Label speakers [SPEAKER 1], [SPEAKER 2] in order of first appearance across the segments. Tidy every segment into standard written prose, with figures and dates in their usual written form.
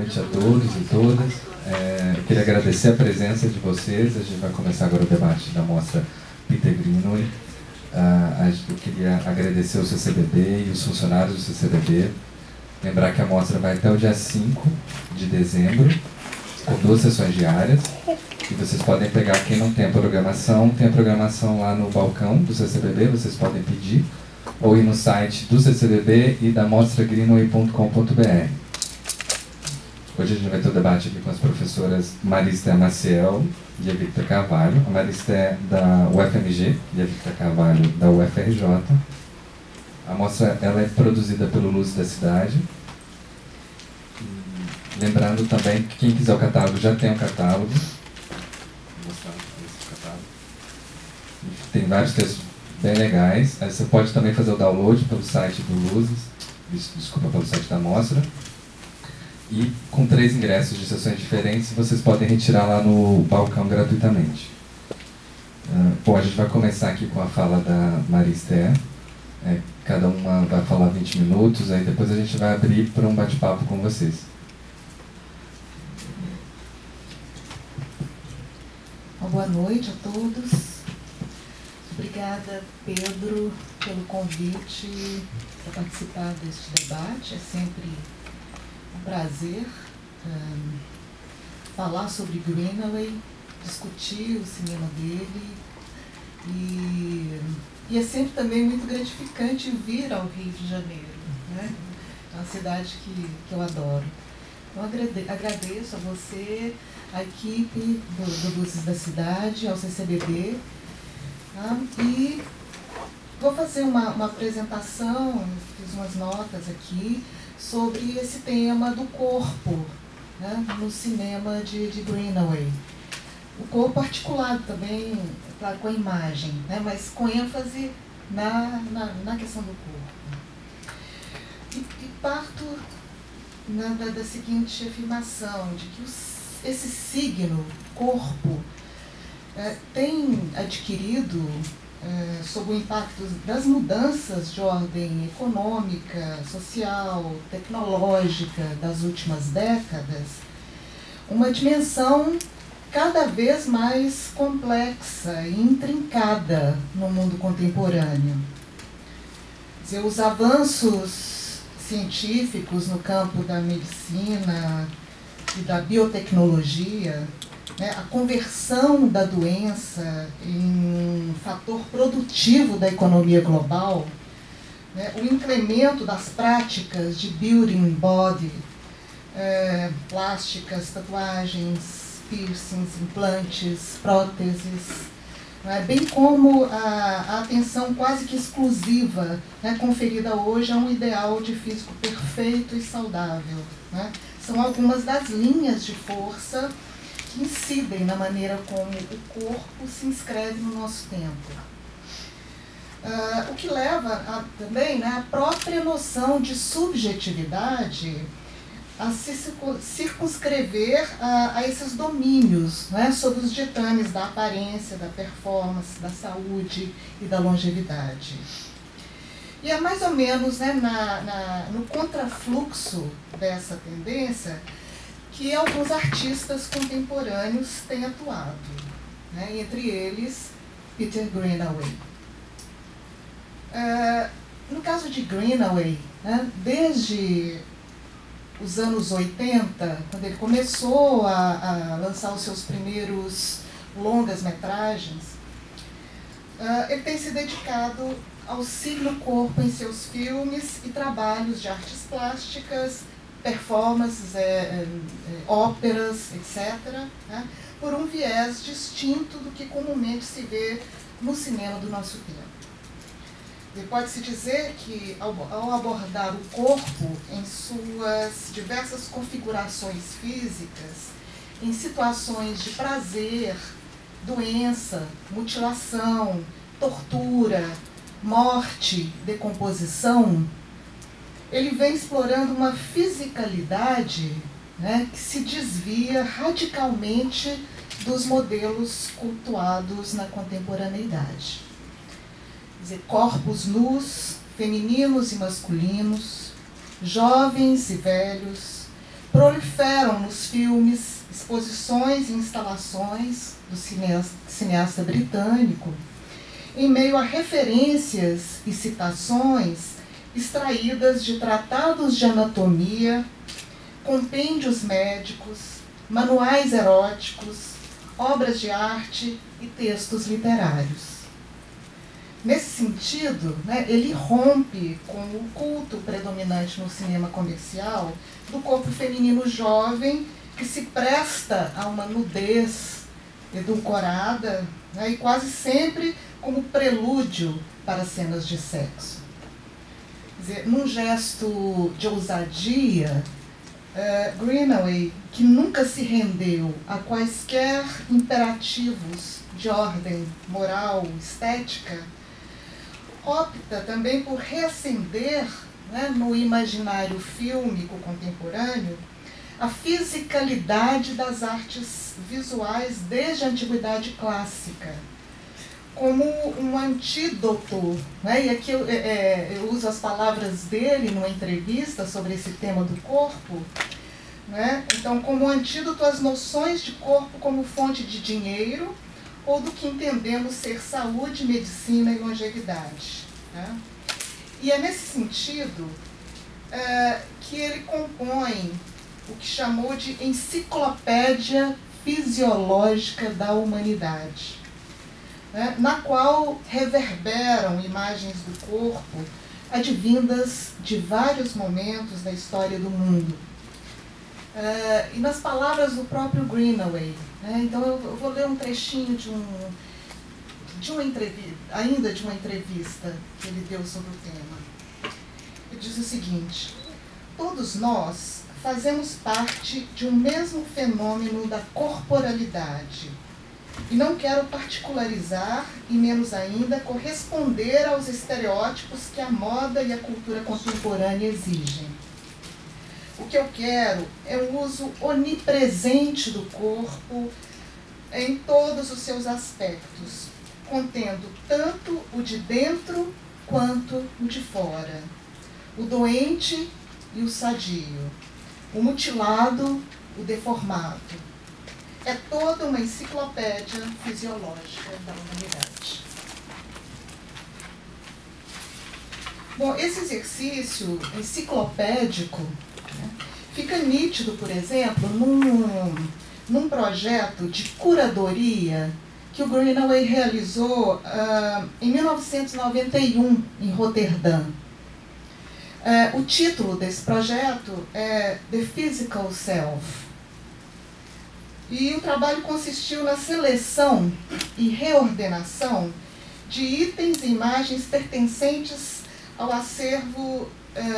[SPEAKER 1] noite a todos e todas. Eu queria agradecer a presença de vocês. A gente vai começar agora o debate da mostra Peter Greenaway. Eu queria agradecer o CCBB e os funcionários do CCBB. Lembrar que a mostra vai até o dia 5 de dezembro, com 2 sessões diárias. E vocês podem pegar, quem não tem a programação lá no balcão do CCBB, vocês podem pedir, ou ir no site do CCBB e da mostragreenaway.com.br. Hoje a gente vai ter o debate aqui com as professoras Maristé Maciel e a Victor Carvalho. A Maristé da UFMG e a Victor Carvalho da UFRJ. A mostra ela é produzida pelo Luz da Cidade. E lembrando também que quem quiser o catálogo já tem um catálogo. Vou mostrar esse catálogo. Tem vários textos bem legais. Aí você pode também fazer o download pelo site do Luzes, pelo site da mostra. E com 3 ingressos de sessões diferentes, vocês podem retirar lá no balcão gratuitamente. Bom, a gente vai começar aqui com a fala da Maristé. Cada uma vai falar 20 minutos, aí depois a gente vai abrir para um bate-papo com vocês.
[SPEAKER 2] Boa noite a todos. Obrigada, Pedro, pelo convite para participar deste debate. É sempre um prazer falar sobre Greenaway, discutir o cinema dele e é sempre também muito gratificante vir ao Rio de Janeiro, né? É uma cidade que eu adoro. Então agradeço a você, a equipe do Luzes da Cidade, ao CCBB, e vou fazer uma apresentação, fiz umas notas aqui, sobre esse tema do corpo, né, no cinema de Greenaway. O corpo articulado também, claro, com a imagem, né, mas com ênfase na questão do corpo. E parto da seguinte afirmação, de que esse signo, corpo, tem adquirido, sob o impacto das mudanças de ordem econômica, social, tecnológica das últimas décadas, uma dimensão cada vez mais complexa e intrincada no mundo contemporâneo. Quer dizer, os avanços científicos no campo da medicina e da biotecnologia, né, a conversão da doença em um fator produtivo da economia global, né, o incremento das práticas de building body, plásticas, tatuagens, piercings, implantes, próteses, né, bem como a atenção quase que exclusiva, né, conferida hoje a um ideal de físico perfeito e saudável, né, são algumas das linhas de força que incidem na maneira como o corpo se inscreve no nosso tempo. O que leva também, né, a própria noção de subjetividade a se circunscrever a esses domínios, né, sobre os ditames da aparência, da performance, da saúde e da longevidade. E é mais ou menos, né, no contrafluxo dessa tendência que alguns artistas contemporâneos têm atuado, né, entre eles Peter Greenaway. No caso de Greenaway, né, desde os anos 80, quando ele começou a lançar os seus primeiros longas-metragens, ele tem se dedicado ao signo corpo em seus filmes e trabalhos de artes plásticas, performances, óperas, etc., né, por um viés distinto do que comumente se vê no cinema do nosso tempo. E pode-se dizer que, ao abordar o corpo em suas diversas configurações físicas, em situações de prazer, doença, mutilação, tortura, morte, decomposição, ele vem explorando uma fisicalidade, né, que se desvia radicalmente dos modelos cultuados na contemporaneidade. Quer dizer, corpos nus, femininos e masculinos, jovens e velhos, proliferam nos filmes, exposições e instalações do cineasta britânico, em meio a referências e citações extraídas de tratados de anatomia, compêndios médicos, manuais eróticos, obras de arte e textos literários. Nesse sentido, né, ele rompe com o culto predominante no cinema comercial do corpo feminino jovem que se presta a uma nudez edulcorada, né, e quase sempre como prelúdio para cenas de sexo. Quer dizer, num gesto de ousadia, Greenaway, que nunca se rendeu a quaisquer imperativos de ordem moral, estética, opta também por reacender, né, no imaginário fílmico contemporâneo a fisicalidade das artes visuais desde a Antiguidade Clássica, como um antídoto, né? E aqui eu uso as palavras dele numa entrevista sobre esse tema do corpo, né? Então, como um antídoto às noções de corpo como fonte de dinheiro ou do que entendemos ser saúde, medicina e longevidade. Né? E é nesse sentido que ele compõe o que chamou de Enciclopédia Fisiológica da Humanidade, né, na qual reverberam imagens do corpo advindas de vários momentos da história do mundo. E nas palavras do próprio Greenaway, né, então eu vou ler um trechinho de uma entrevista que ele deu sobre o tema. Ele diz o seguinte: todos nós fazemos parte de um mesmo fenômeno da corporalidade. E não quero particularizar, e menos ainda corresponder aos estereótipos que a moda e a cultura contemporânea exigem. O que eu quero é um uso onipresente do corpo em todos os seus aspectos, contendo tanto o de dentro quanto o de fora, o doente e o sadio, o mutilado, o deformado. É toda uma enciclopédia fisiológica da humanidade. Bom, esse exercício enciclopédico, né, fica nítido, por exemplo, num projeto de curadoria que o Greenaway realizou em 1991, em Roterdã. O título desse projeto é The Physical Self. E o trabalho consistiu na seleção e reordenação de itens e imagens pertencentes ao acervo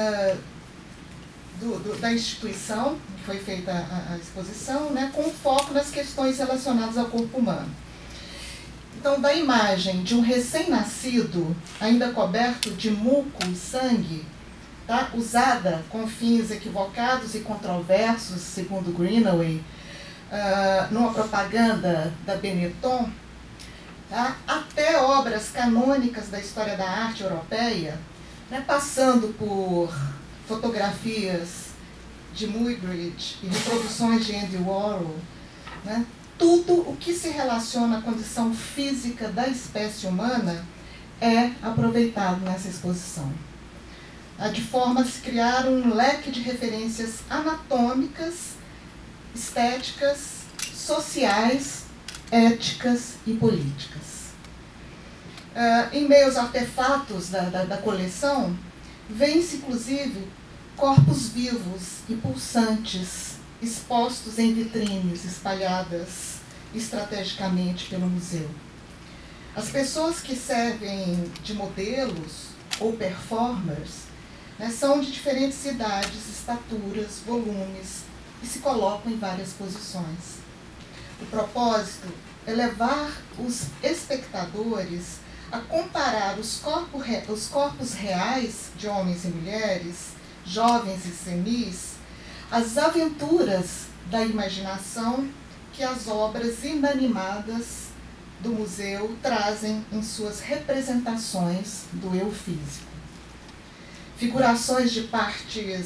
[SPEAKER 2] da instituição, que foi feita a exposição, né, com foco nas questões relacionadas ao corpo humano. Então, da imagem de um recém-nascido, ainda coberto de muco e sangue, tá, usada com fins equivocados e controversos, segundo Greenaway, numa propaganda da Benetton, tá, até obras canônicas da história da arte europeia, né, passando por fotografias de Muybridge e reproduções de Andy Warhol, né, tudo o que se relaciona à condição física da espécie humana é aproveitado nessa exposição. De forma a se criar um leque de referências anatômicas, estéticas, sociais, éticas e políticas. Em meio aos artefatos da coleção, vêm-se, inclusive, corpos vivos e pulsantes, expostos em vitrines espalhadas estrategicamente pelo museu. As pessoas que servem de modelos ou performers, né, são de diferentes idades, estaturas, volumes, e se colocam em várias posições. O propósito é levar os espectadores a comparar os corpos reais de homens e mulheres, jovens e senis, às aventuras da imaginação que as obras inanimadas do museu trazem em suas representações do eu físico. Figurações de partes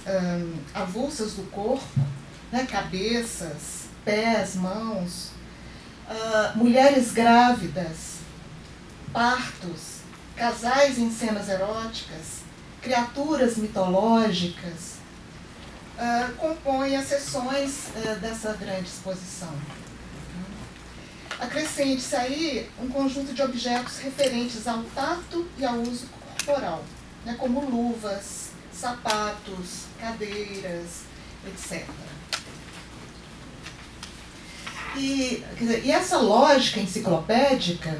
[SPEAKER 2] avulsas do corpo, né, cabeças, pés, mãos, mulheres grávidas, partos, casais em cenas eróticas, criaturas mitológicas, compõem as seções dessa grande exposição. Acrescente-se aí um conjunto de objetos referentes ao tato e ao uso corporal, né, como luvas, sapatos, cadeiras, etc. E essa lógica enciclopédica,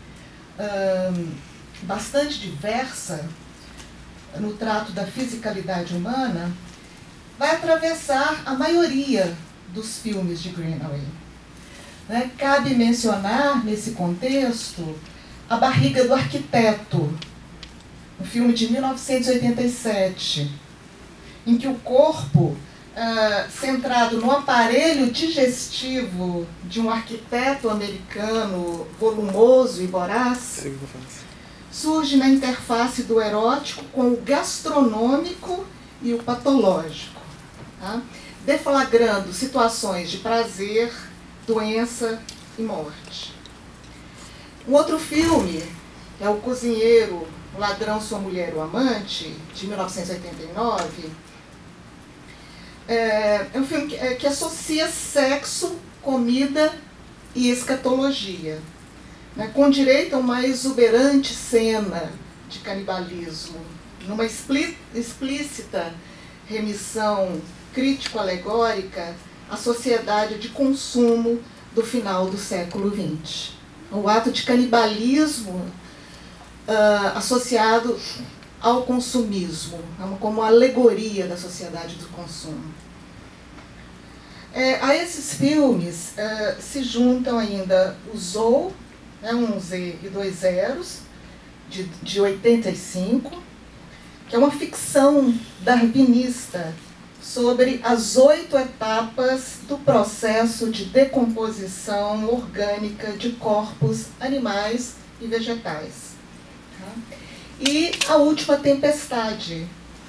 [SPEAKER 2] bastante diversa no trato da fisicalidade humana, vai atravessar a maioria dos filmes de Greenaway. Né? Cabe mencionar, nesse contexto, A Barriga do Arquiteto, um filme de 1987, em que o corpo, centrado no aparelho digestivo de um arquiteto americano volumoso e voraz, surge na interface do erótico com o gastronômico e o patológico, tá? Deflagrando situações de prazer, doença e morte. Um outro filme é O Cozinheiro, O Ladrão, Sua Mulher, o Amante, de 1989. É um filme que associa sexo, comida e escatologia, né, com direito a uma exuberante cena de canibalismo, numa explícita remissão crítico-alegórica à sociedade de consumo do final do século XX. O ato de canibalismo associado ao consumismo, como alegoria da sociedade do consumo. A esses filmes se juntam ainda o Zou, né, um Z e dois zeros, de 85, que é uma ficção darwinista sobre as 8 etapas do processo de decomposição orgânica de corpos animais e vegetais. Tá? E A Última Tempestade,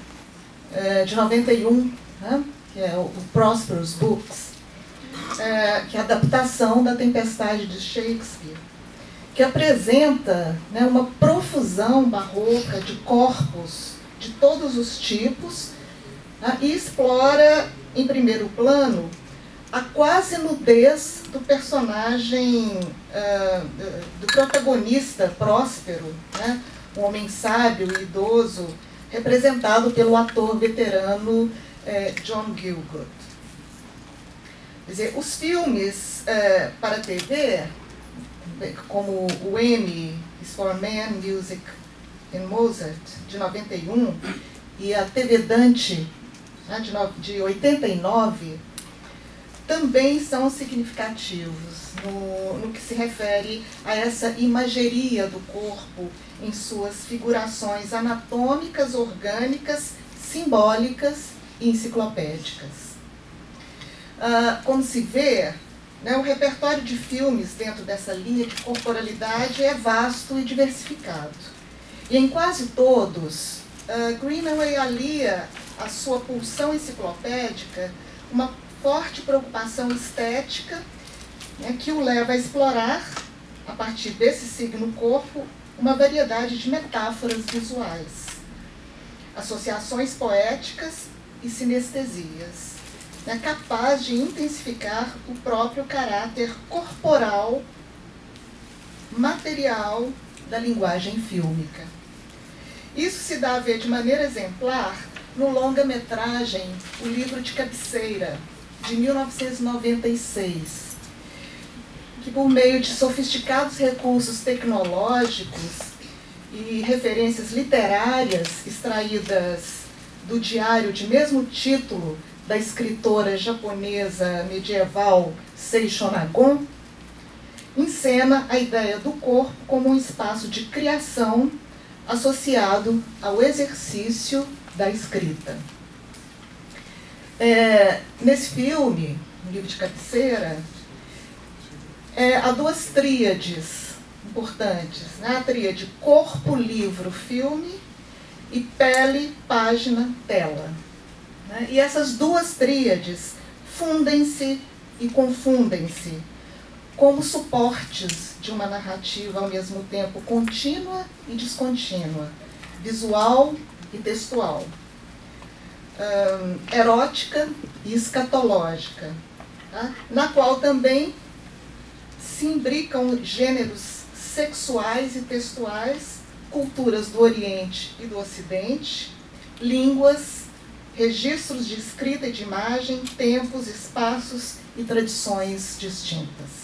[SPEAKER 2] de 91, né? Que é o Prosperous Books, que é a adaptação da Tempestade de Shakespeare, que apresenta, né, uma profusão barroca de corpos de todos os tipos, né, e explora, em primeiro plano, a quase nudez do personagem, do protagonista Próspero, né, um homem sábio e idoso, representado pelo ator veterano John Gielgud. Quer dizer, os filmes para a TV, como o M is for Man, Music and Mozart, de 91, e a TV Dante, né, de 89, também são significativos no que se refere a essa imageria do corpo em suas figurações anatômicas, orgânicas, simbólicas e enciclopédicas. Como se vê, né, o repertório de filmes dentro dessa linha de corporalidade é vasto e diversificado. E em quase todos, Greenaway alia à sua pulsão enciclopédica uma forte preocupação estética, né, que o leva a explorar, a partir desse signo corpo, uma variedade de metáforas visuais, associações poéticas e sinestesias, né, capaz de intensificar o próprio caráter corporal, material da linguagem fílmica. Isso se dá a ver de maneira exemplar no longa-metragem O Livro de Cabeceira, de 1996, que, por meio de sofisticados recursos tecnológicos e referências literárias extraídas do diário de mesmo título da escritora japonesa medieval Sei Shonagon, encena a ideia do corpo como um espaço de criação associado ao exercício da escrita. Nesse filme, no Livro de Cabeceira, há duas tríades importantes, né? A tríade corpo, livro, filme e pele, página, tela. né? E essas duas tríades fundem-se e confundem-se como suportes de uma narrativa ao mesmo tempo contínua e descontínua, visual e textual, erótica e escatológica, tá? Na qual também se imbricam gêneros sexuais e textuais, culturas do Oriente e do Ocidente, línguas, registros de escrita e de imagem, tempos, espaços e tradições distintas.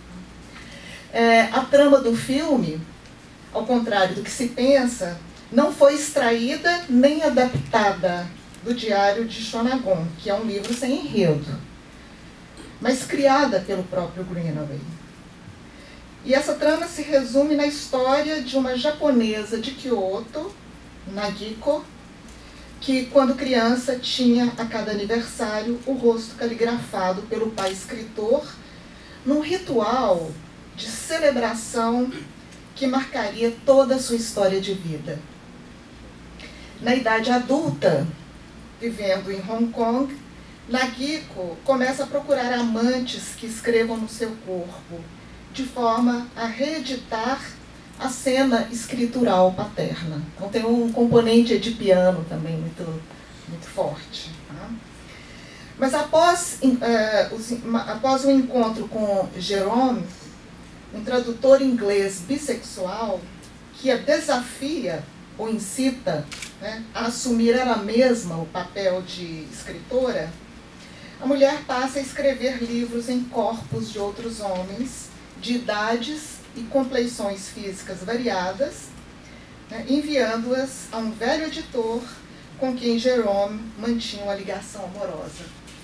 [SPEAKER 2] A trama do filme, ao contrário do que se pensa, não foi extraída nem adaptada do Diário de Shonagon, que é um livro sem enredo, mas criada pelo próprio Greenaway. E essa trama se resume na história de uma japonesa de Kyoto, Nagiko, que quando criança tinha a cada aniversário o rosto caligrafado pelo pai escritor num ritual de celebração que marcaria toda a sua história de vida. Na idade adulta, vivendo em Hong Kong, Nagiko começa a procurar amantes que escrevam no seu corpo, de forma a reeditar a cena escritural paterna. Então tem um componente edipiano também muito forte. Tá? Mas após o encontro com Jerome, um tradutor inglês bissexual, que a desafia ou incita, né, a assumir ela mesma o papel de escritora, a mulher passa a escrever livros em corpos de outros homens, de idades e compleições físicas variadas, né, enviando-as a um velho editor com quem Jerome mantinha uma ligação amorosa.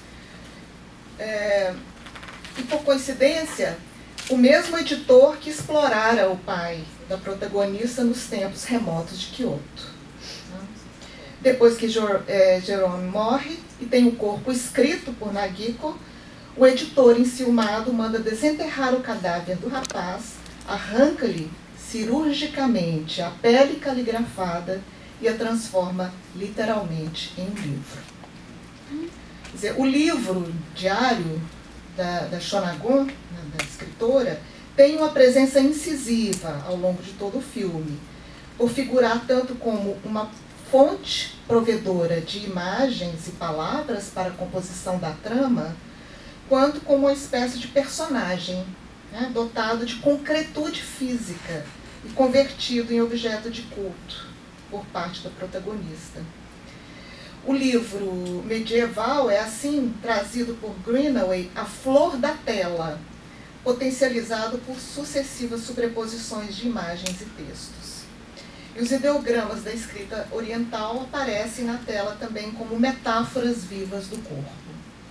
[SPEAKER 2] E por coincidência, o mesmo editor que explorara o pai da protagonista nos tempos remotos de Kyoto. Depois que Jerome morre e tem o corpo escrito por Nagiko, o editor enciumado manda desenterrar o cadáver do rapaz, arranca-lhe cirurgicamente a pele caligrafada e a transforma literalmente em um livro. Quer dizer, o livro diário da Shonagon, né, da escritora, tem uma presença incisiva ao longo de todo o filme, por figurar tanto como uma fonte provedora de imagens e palavras para a composição da trama, quanto como uma espécie de personagem, né, dotado de concretude física e convertido em objeto de culto por parte da protagonista. O livro medieval é, assim, trazido por Greenaway à flor da tela, potencializado por sucessivas sobreposições de imagens e textos. E os ideogramas da escrita oriental aparecem na tela também como metáforas vivas do corpo.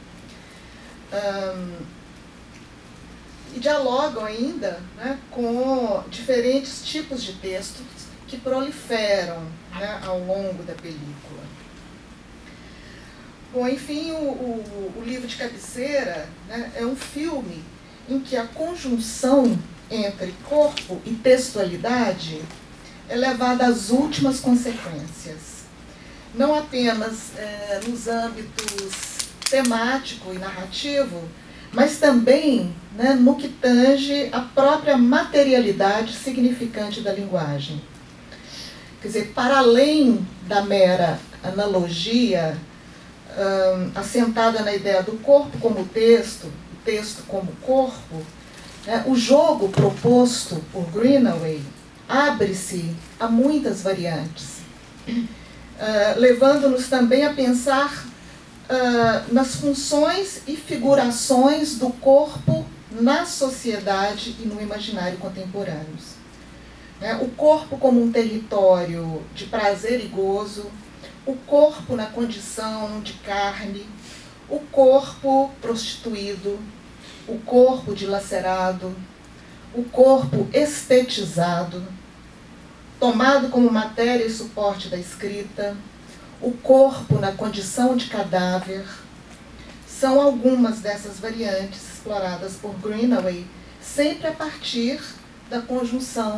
[SPEAKER 2] E dialogam ainda, né, com diferentes tipos de textos que proliferam, né, ao longo da película. Bom, enfim, o livro de cabeceira, né, é um filme em que a conjunção entre corpo e textualidade é levada às últimas consequências. Não apenas nos âmbitos temático e narrativo, mas também, né, no que tange a própria materialidade significante da linguagem. Quer dizer, para além da mera analogia assentada na ideia do corpo como texto, o texto como corpo, né, o jogo proposto por Greenaway abre-se a muitas variantes, levando-nos também a pensar nas funções e figurações do corpo na sociedade e no imaginário contemporâneos. O corpo como um território de prazer e gozo, o corpo na condição de carne, o corpo prostituído, o corpo dilacerado, o corpo estetizado, tomado como matéria e suporte da escrita, o corpo na condição de cadáver, são algumas dessas variantes exploradas por Greenaway, sempre a partir da conjunção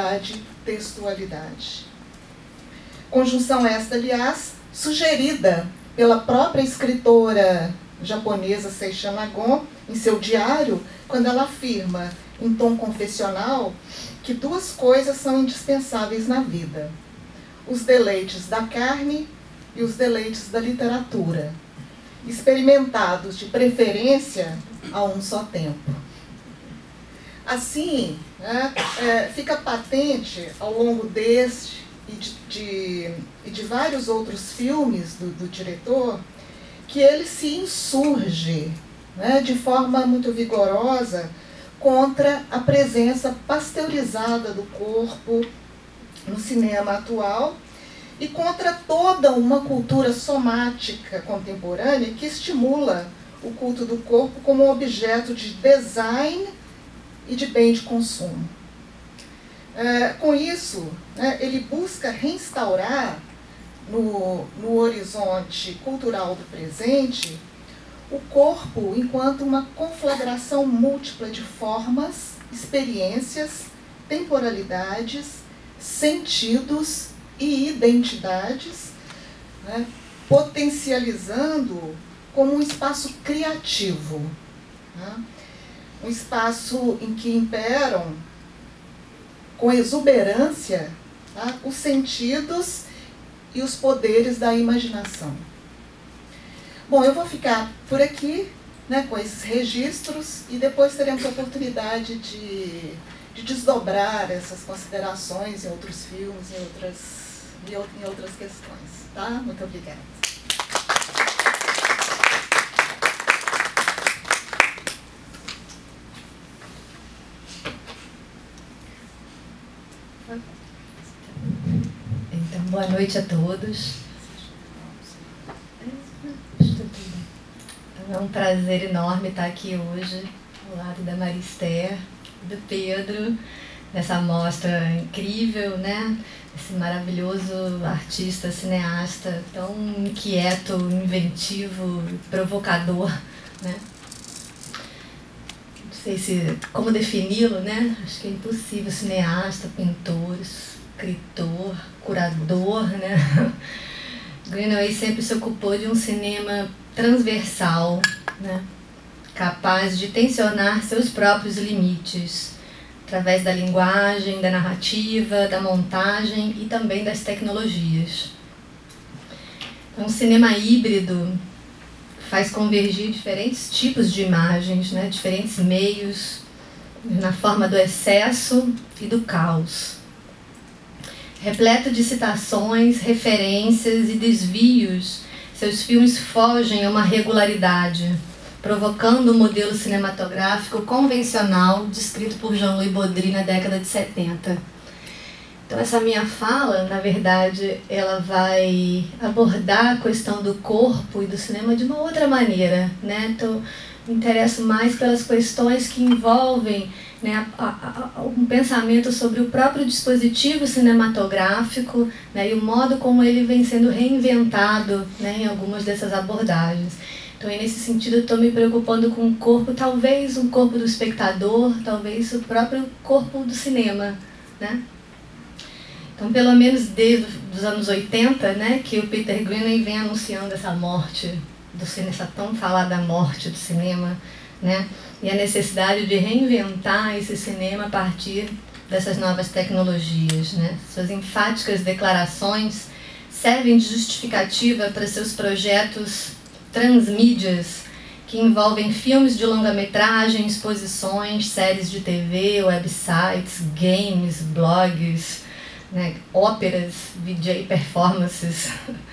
[SPEAKER 2] sexualidade-textualidade. Conjunção esta, aliás, sugerida pela própria escritora japonesa Seisha Nagon, em seu diário, quando ela afirma, em tom confessional, que duas coisas são indispensáveis na vida: os deleites da carne e os deleites da literatura, experimentados de preferência a um só tempo. Assim, né, fica patente ao longo deste e de vários outros filmes do diretor que ele se insurge, né, de forma muito vigorosa contra a presença pasteurizada do corpo no cinema atual e contra toda uma cultura somática contemporânea que estimula o culto do corpo como um objeto de design e de bem de consumo. Com isso, né, ele busca reinstaurar no horizonte cultural do presente o corpo enquanto uma conflagração múltipla de formas, experiências, temporalidades, sentidos e identidades, né, potencializando como um espaço criativo, né, um espaço em que imperam com exuberância, tá, os sentidos e os poderes da imaginação. Bom, eu vou ficar por aqui, né, com esses registros e depois teremos a oportunidade de desdobrar essas considerações em outros filmes, em outras questões. Tá? Muito obrigada.
[SPEAKER 3] Então, boa noite a todos. É um prazer enorme estar aqui hoje, ao lado da Marister, do Pedro, nessa mostra incrível, né? Esse maravilhoso artista, cineasta, tão inquieto, inventivo, provocador, né? Não sei como defini-lo, né? Acho que é impossível. Cineasta, pintor, escritor, curador, né? Greenaway sempre se ocupou de um cinema transversal, né? Capaz de tensionar seus próprios limites, através da linguagem, da narrativa, da montagem e também das tecnologias. Então, um cinema híbrido faz convergir diferentes tipos de imagens, né? Diferentes meios, na forma do excesso e do caos. Repleto de citações, referências e desvios, seus filmes fogem a uma regularidade, provocando o modelo cinematográfico convencional descrito por Jean-Louis Baudry na década de 70. Então essa minha fala, na verdade, ela vai abordar a questão do corpo e do cinema de uma outra maneira, né? Então, me interesso mais pelas questões que envolvem, né, um pensamento sobre o próprio dispositivo cinematográfico, né, e o modo como ele vem sendo reinventado, né, em algumas dessas abordagens. Então, nesse sentido, eu estou me preocupando com o corpo, talvez um corpo do espectador, talvez o próprio corpo do cinema, né? Então, pelo menos desde os anos 80, né, que o Peter Greenaway vem anunciando essa morte do cinema, essa tão falada morte do cinema, né, e a necessidade de reinventar esse cinema a partir dessas novas tecnologias, né. Suas enfáticas declarações servem de justificativa para seus projetos transmídias, que envolvem filmes de longa-metragem, exposições, séries de TV, websites, games, blogs, né, óperas, VJ performances.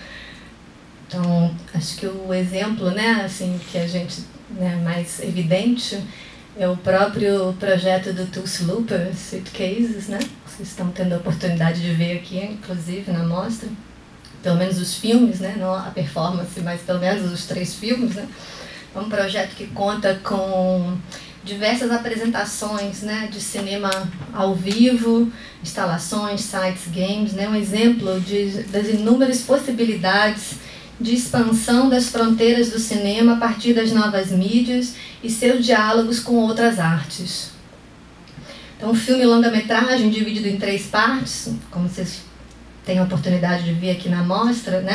[SPEAKER 3] Então, acho que o exemplo, né, assim, que a gente, né, mais evidente é o próprio projeto do Tulsi Looper, Suitcases, né? Vocês estão tendo a oportunidade de ver aqui, inclusive, na mostra. Pelo menos os filmes, né? Não a performance, mas pelo menos os 3 filmes, né? É um projeto que conta com diversas apresentações, né, de cinema ao vivo, instalações, sites, games, né, um exemplo das inúmeras possibilidades de expansão das fronteiras do cinema a partir das novas mídias e seus diálogos com outras artes. Então, o filme longa-metragem dividido em 3 partes, como vocês têm a oportunidade de ver aqui na mostra, né,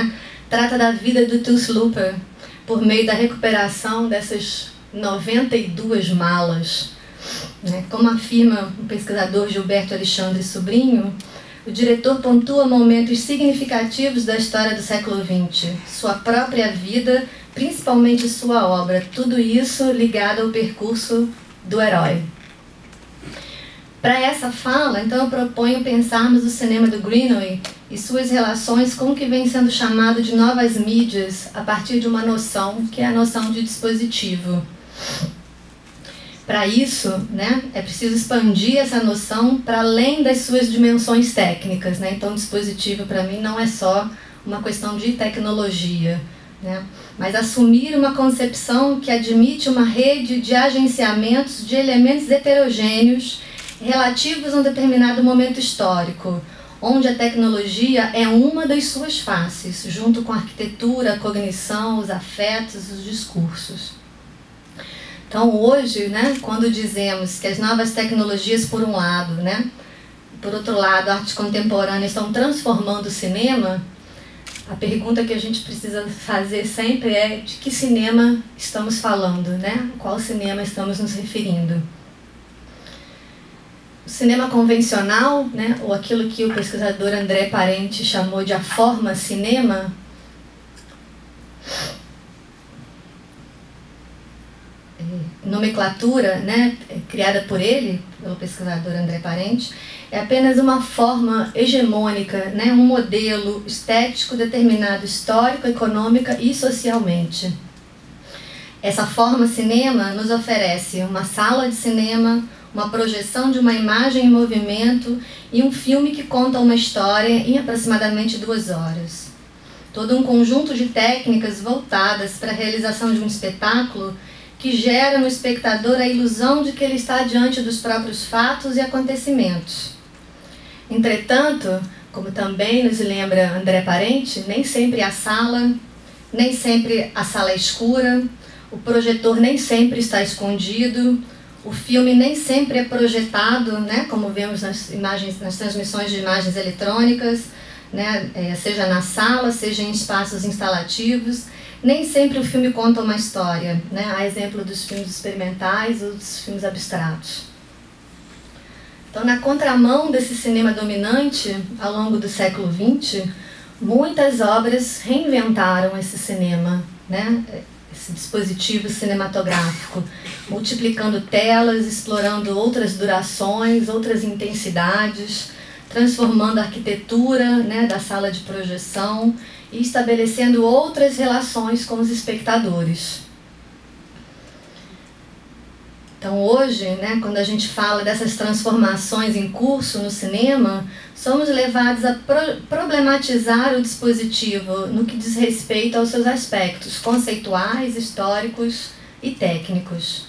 [SPEAKER 3] trata da vida do Tooth Looper por meio da recuperação dessas 92 malas. Como afirma o pesquisador Gilberto Alexandre Sobrinho, o diretor pontua momentos significativos da história do século XX, sua própria vida, principalmente sua obra, tudo isso ligado ao percurso do herói. Para essa fala, então, eu proponho pensarmos o cinema do Greenaway e suas relações com o que vem sendo chamado de novas mídias a partir de uma noção, que é a noção de dispositivo. Para isso, é preciso expandir essa noção para além das suas dimensões técnicas. Então, dispositivo, para mim, não é só uma questão de tecnologia, mas assumir uma concepção que admite uma rede de agenciamentos de elementos heterogêneos relativos a um determinado momento histórico, onde a tecnologia é uma das suas faces, junto com a arquitetura, a cognição, os afetos, os discursos. Então, hoje, quando dizemos que as novas tecnologias, por um lado, por outro lado, a arte contemporânea estão transformando o cinema, a pergunta que a gente precisa fazer sempre é de que cinema estamos falando, qual cinema estamos nos referindo. O cinema convencional, ou aquilo que o pesquisador André Parente chamou de a forma cinema, nomenclatura, criada por ele, pelo pesquisador André Parente, é apenas uma forma hegemônica, um modelo estético determinado histórico, econômica e socialmente. Essa forma cinema nos oferece uma sala de cinema, uma projeção de uma imagem em movimento e um filme que conta uma história em aproximadamente 2 horas. Todo um conjunto de técnicas voltadas para a realização de um espetáculo que gera no espectador a ilusão de que ele está diante dos próprios fatos e acontecimentos. Entretanto, como também nos lembra André Parente, nem sempre a sala é escura, o projetor nem sempre está escondido, o filme nem sempre é projetado, como vemos nas transmissões de imagens eletrônicas, seja na sala, seja em espaços instalativos. Nem sempre o filme conta uma história, a exemplo dos filmes experimentais ou dos filmes abstratos. Então, na contramão desse cinema dominante, ao longo do século XX, muitas obras reinventaram esse cinema, esse dispositivo cinematográfico, multiplicando telas, explorando outras durações, outras intensidades, transformando a arquitetura da sala de projeção e estabelecendo outras relações com os espectadores. Então hoje, quando a gente fala dessas transformações em curso no cinema, somos levados a problematizar o dispositivo no que diz respeito aos seus aspectos conceituais, históricos e técnicos.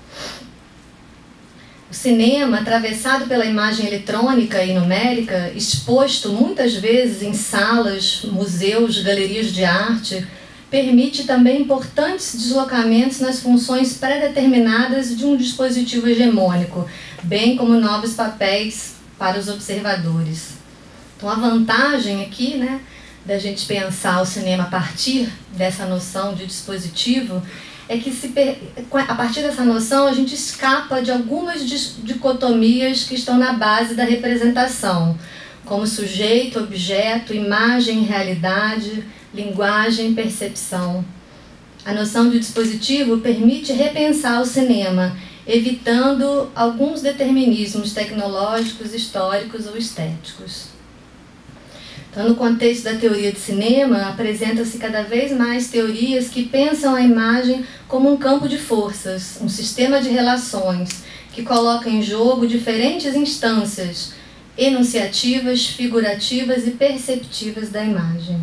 [SPEAKER 3] O cinema, atravessado pela imagem eletrônica e numérica, exposto muitas vezes em salas, museus, galerias de arte, permite também importantes deslocamentos nas funções pré-determinadas de um dispositivo hegemônico, bem como novos papéis para os observadores. Então, a vantagem aqui, da gente pensar o cinema a partir dessa noção de dispositivo, é que a partir dessa noção a gente escapa de algumas dicotomias que estão na base da representação, como sujeito, objeto, imagem, realidade, linguagem, percepção. A noção de dispositivo permite repensar o cinema, evitando alguns determinismos tecnológicos, históricos ou estéticos. Então, no contexto da teoria de cinema, apresenta-se cada vez mais teorias que pensam a imagem como um campo de forças, um sistema de relações, que coloca em jogo diferentes instâncias enunciativas, figurativas e perceptivas da imagem.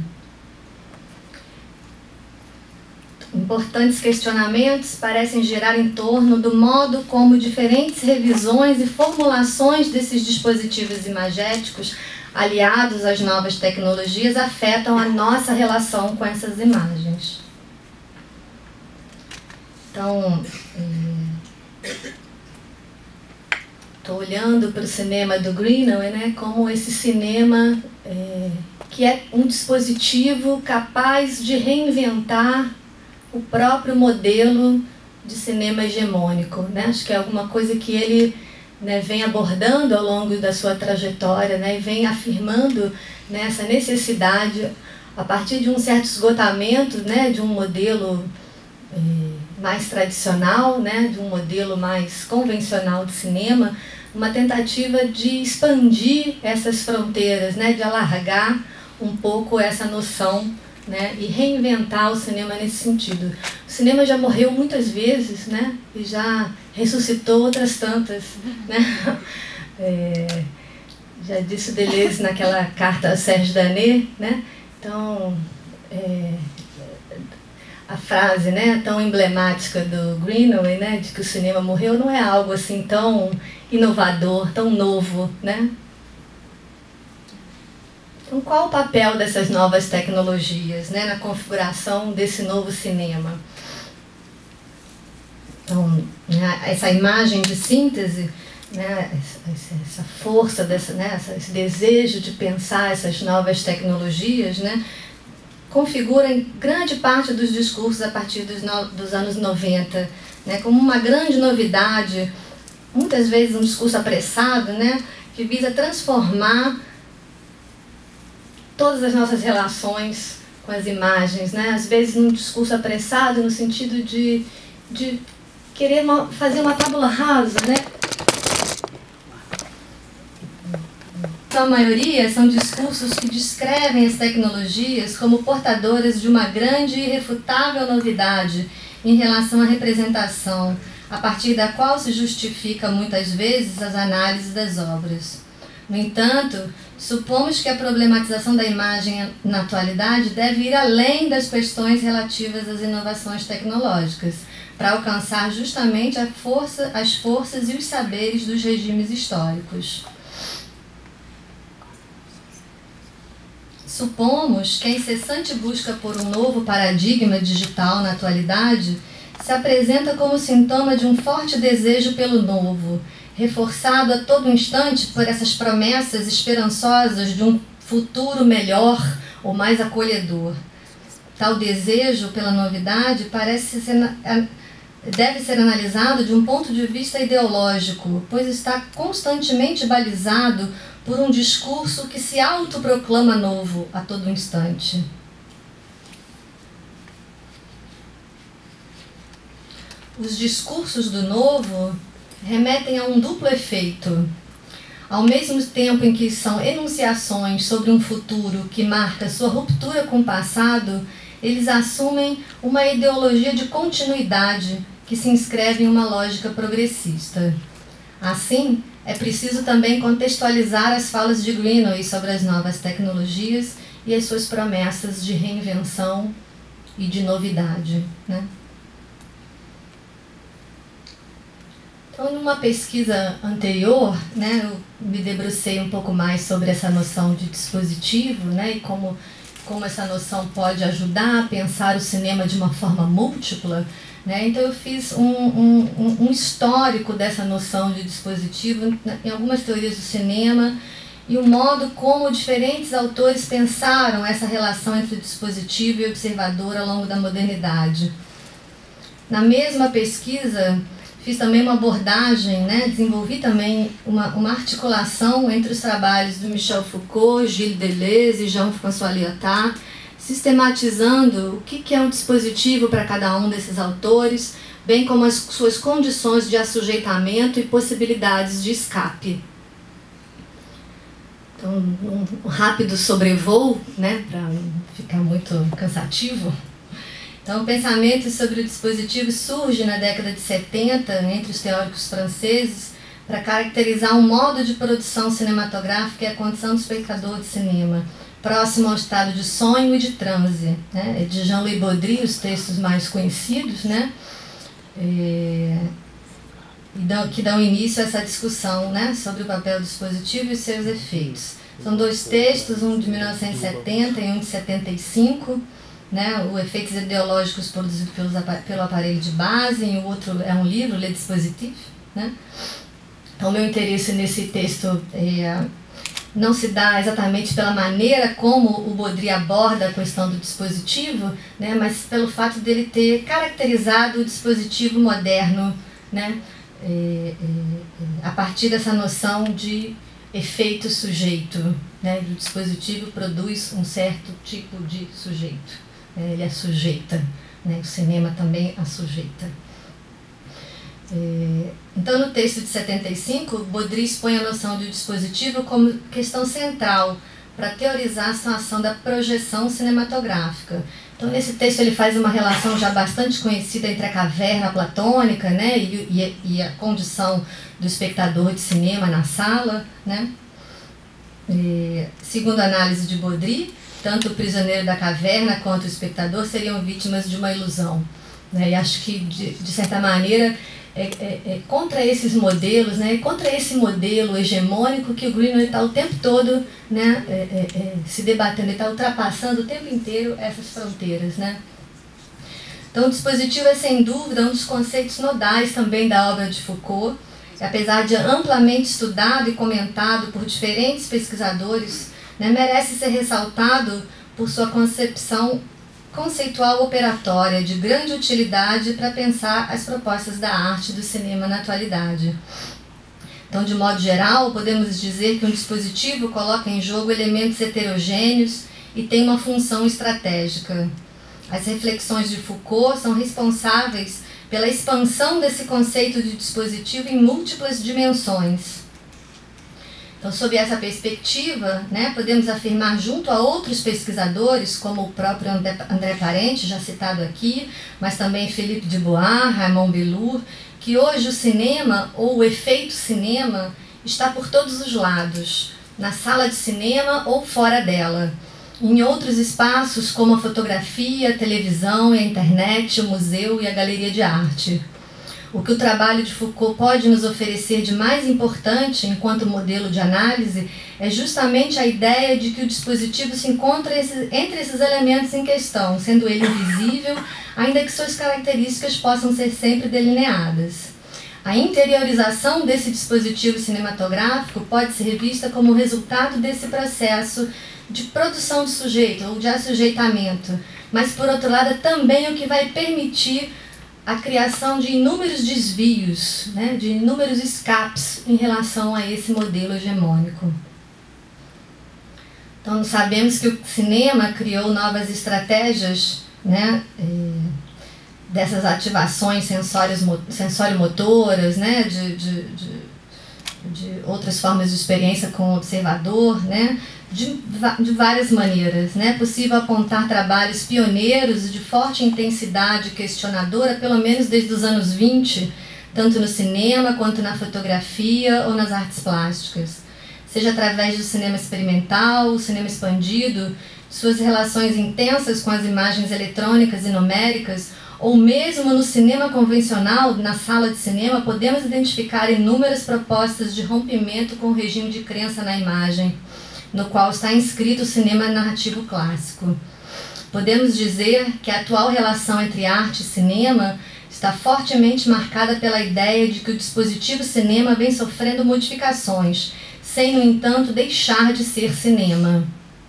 [SPEAKER 3] Importantes questionamentos parecem girar em torno do modo como diferentes revisões e formulações desses dispositivos imagéticos aliados às novas tecnologias afetam a nossa relação com essas imagens. Então, estou olhando para o cinema do Greenaway, como esse cinema que é um dispositivo capaz de reinventar o próprio modelo de cinema hegemônico, né? Acho que é alguma coisa que ele, né, vem abordando ao longo da sua trajetória, né, e vem afirmando, né, essa necessidade, a partir de um certo esgotamento, né, de um modelo mais tradicional, né, de um modelo mais convencional de cinema, uma tentativa de expandir essas fronteiras, né, de alargar um pouco essa noção, né, e reinventar o cinema nesse sentido. O cinema já morreu muitas vezes, né, e já ressuscitou outras tantas, né? Já disse o Deleuze naquela carta a Serge Danet, né? Então, a frase, né, tão emblemática do Greenaway, né, de que o cinema morreu, não é algo assim tão inovador, tão novo, né? Então, qual o papel dessas novas tecnologias, né, na configuração desse novo cinema? Então, essa imagem de síntese, né, essa força, né, esse desejo de pensar essas novas tecnologias, né, configura em grande parte dos discursos a partir dos anos 90, né, como uma grande novidade, muitas vezes um discurso apressado, né, que visa transformar todas as nossas relações com as imagens, né? Às vezes num discurso apressado no sentido de querer fazer uma tábula rasa, né? Então, a maioria são discursos que descrevem as tecnologias como portadoras de uma grande e irrefutável novidade em relação à representação, a partir da qual se justifica muitas vezes as análises das obras. No entanto, supomos que a problematização da imagem na atualidade deve ir além das questões relativas às inovações tecnológicas, para alcançar justamente as forças e os saberes dos regimes históricos. Supomos que a incessante busca por um novo paradigma digital na atualidade se apresenta como sintoma de um forte desejo pelo novo, reforçado a todo instante por essas promessas esperançosas de um futuro melhor ou mais acolhedor. Tal desejo pela novidade deve ser analisado de um ponto de vista ideológico, pois está constantemente balizado por um discurso que se autoproclama novo a todo instante. Os discursos do novo remetem a um duplo efeito. Ao mesmo tempo em que são enunciações sobre um futuro que marca sua ruptura com o passado, eles assumem uma ideologia de continuidade que se inscreve em uma lógica progressista. Assim, é preciso também contextualizar as falas de Greenaway sobre as novas tecnologias e as suas promessas de reinvenção e de novidade, né? Então, numa pesquisa anterior, né, eu me debrucei um pouco mais sobre essa noção de dispositivo, né, e como essa noção pode ajudar a pensar o cinema de uma forma múltipla, né? Então eu fiz um histórico dessa noção de dispositivo em algumas teorias do cinema e o modo como diferentes autores pensaram essa relação entre dispositivo e observador ao longo da modernidade. Na mesma pesquisa, fiz também uma abordagem, né, desenvolvi também uma articulação entre os trabalhos do Michel Foucault, Gilles Deleuze e Jean-François Lyotard, sistematizando o que é um dispositivo para cada um desses autores, bem como as suas condições de assujeitamento e possibilidades de escape. Então, um rápido sobrevoo, né, para não ficar muito cansativo. Então, o pensamento sobre o dispositivo surge na década de 70, entre os teóricos franceses, para caracterizar um modo de produção cinematográfica e a condição do espectador de cinema, próximo ao estado de sonho e de transe, né? É de Jean-Louis Baudry, os textos mais conhecidos, né? Que dão início a essa discussão, né, sobre o papel do dispositivo e seus efeitos. São dois textos, um de 1970 e um de 75, né, o Efeitos Ideológicos Produzidos pelo Aparelho de Base, e o outro é um livro, Le Dispositif, né? Então, o meu interesse nesse texto não se dá exatamente pela maneira como o Baudry aborda a questão do dispositivo, né, mas pelo fato dele ter caracterizado o dispositivo moderno, né, a partir dessa noção de efeito sujeito, né, o dispositivo produz um certo tipo de sujeito, né, ele sujeita, né, o cinema também sujeita. Então, no texto de 75, Baudry expõe a noção de dispositivo como questão central para teorizar a ação da projeção cinematográfica. Então, nesse texto ele faz uma relação já bastante conhecida entre a caverna platônica, né, e a condição do espectador de cinema na sala, né. Segundo a análise de Baudry, tanto o prisioneiro da caverna quanto o espectador seriam vítimas de uma ilusão, né, e acho que, de certa maneira, contra esses modelos, né, contra esse modelo hegemônico que o Greenaway está o tempo todo, né, se debatendo, ele está ultrapassando o tempo inteiro essas fronteiras, né. Então, o dispositivo é, sem dúvida, um dos conceitos nodais também da obra de Foucault, e, apesar de amplamente estudado e comentado por diferentes pesquisadores, né, merece ser ressaltado por sua concepção conceitual operatória de grande utilidade para pensar as propostas da arte e do cinema na atualidade. Então, de modo geral, podemos dizer que um dispositivo coloca em jogo elementos heterogêneos e tem uma função estratégica. As reflexões de Foucault são responsáveis pela expansão desse conceito de dispositivo em múltiplas dimensões. Então, sob essa perspectiva, né, podemos afirmar, junto a outros pesquisadores, como o próprio André Parente, já citado aqui, mas também Philippe Dubois, Raymond Bellour, que hoje o cinema, ou o efeito cinema, está por todos os lados, na sala de cinema ou fora dela, em outros espaços como a fotografia, a televisão e a internet, o museu e a galeria de arte. O que o trabalho de Foucault pode nos oferecer de mais importante enquanto modelo de análise é justamente a ideia de que o dispositivo se encontra entre esses elementos em questão, sendo ele invisível, ainda que suas características possam ser sempre delineadas. A interiorização desse dispositivo cinematográfico pode ser vista como resultado desse processo de produção de sujeito ou de assujeitamento, mas, por outro lado, é também o que vai permitir a criação de inúmeros desvios, né, de inúmeros escapes em relação a esse modelo hegemônico. Então, sabemos que o cinema criou novas estratégias, né, dessas ativações sensório-motoras, né, de outras formas de experiência com o observador, né, de várias maneiras, né? É possível apontar trabalhos pioneiros de forte intensidade questionadora, pelo menos desde os anos 20, tanto no cinema quanto na fotografia ou nas artes plásticas. Seja através do cinema experimental, o cinema expandido, suas relações intensas com as imagens eletrônicas e numéricas, ou mesmo no cinema convencional, na sala de cinema, podemos identificar inúmeras propostas de rompimento com o regime de crença na imagem, no qual está inscrito o cinema narrativo clássico. Podemos dizer que a atual relação entre arte e cinema está fortemente marcada pela ideia de que o dispositivo cinema vem sofrendo modificações, sem, no entanto, deixar de ser cinema.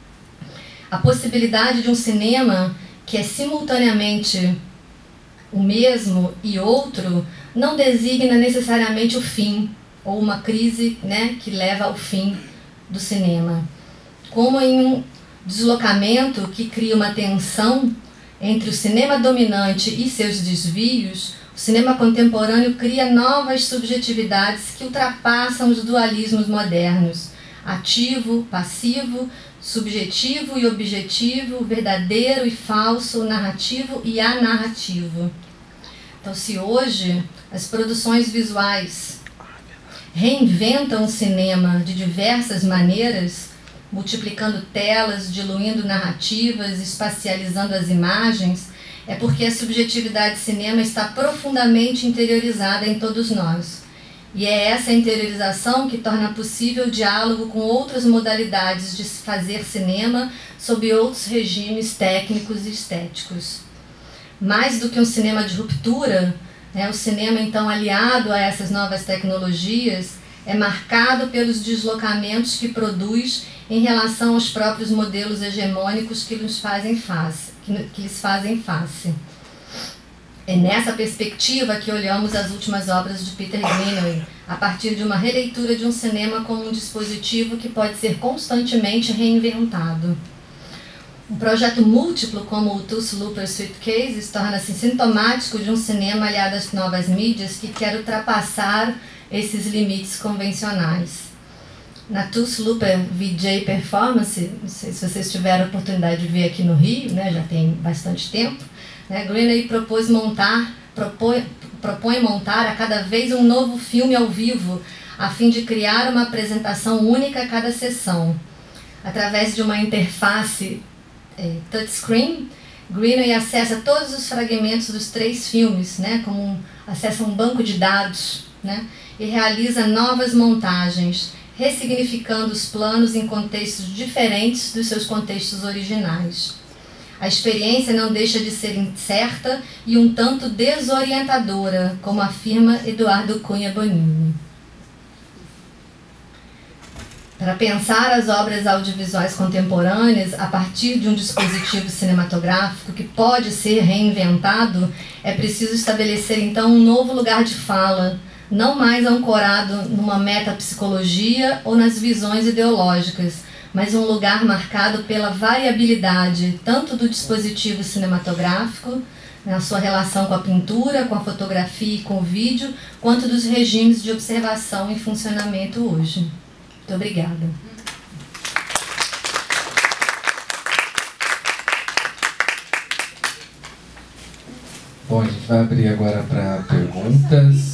[SPEAKER 3] A possibilidade de um cinema que é simultaneamente o mesmo e outro não designa necessariamente o fim, ou uma crise, né, que leva ao fim do cinema. Como em um deslocamento que cria uma tensão entre o cinema dominante e seus desvios, o cinema contemporâneo cria novas subjetividades que ultrapassam os dualismos modernos: ativo, passivo, subjetivo e objetivo, verdadeiro e falso, narrativo e anarrativo. Então, se hoje as produções visuais reinventam o cinema de diversas maneiras, multiplicando telas, diluindo narrativas, espacializando as imagens, é porque a subjetividade cinema está profundamente interiorizada em todos nós. E é essa interiorização que torna possível o diálogo com outras modalidades de fazer cinema sob outros regimes técnicos e estéticos. Mais do que um cinema de ruptura, né, o cinema, então, aliado a essas novas tecnologias, é marcado pelos deslocamentos que produz em relação aos próprios modelos hegemônicos que lhes fazem face. É nessa perspectiva que olhamos as últimas obras de Peter Greenaway, a partir de uma releitura de um cinema como um dispositivo que pode ser constantemente reinventado. Um projeto múltiplo como o Tooth Looper Suitcase torna-se sintomático de um cinema aliado às novas mídias que quer ultrapassar esses limites convencionais. Na Tooth Looper VJ Performance, não sei se vocês tiveram a oportunidade de ver aqui no Rio, né, já tem bastante tempo, né, Greenaway propõe montar a cada vez um novo filme ao vivo, a fim de criar uma apresentação única a cada sessão. Através de uma interface touchscreen, Greenaway acessa todos os fragmentos dos 3 filmes, né, acessa um banco de dados, né, e realiza novas montagens, ressignificando os planos em contextos diferentes dos seus contextos originais. A experiência não deixa de ser incerta e um tanto desorientadora, como afirma Eduardo Cunha Bonini. Para pensar as obras audiovisuais contemporâneas a partir de um dispositivo cinematográfico que pode ser reinventado, é preciso estabelecer então um novo lugar de fala, não mais ancorado numa metapsicologia ou nas visões ideológicas, mas um lugar marcado pela variabilidade tanto do dispositivo cinematográfico, na sua relação com a pintura, com a fotografia e com o vídeo, quanto dos regimes de observação em funcionamento hoje. Muito obrigada.
[SPEAKER 1] Bom, a gente vai abrir agora para perguntas.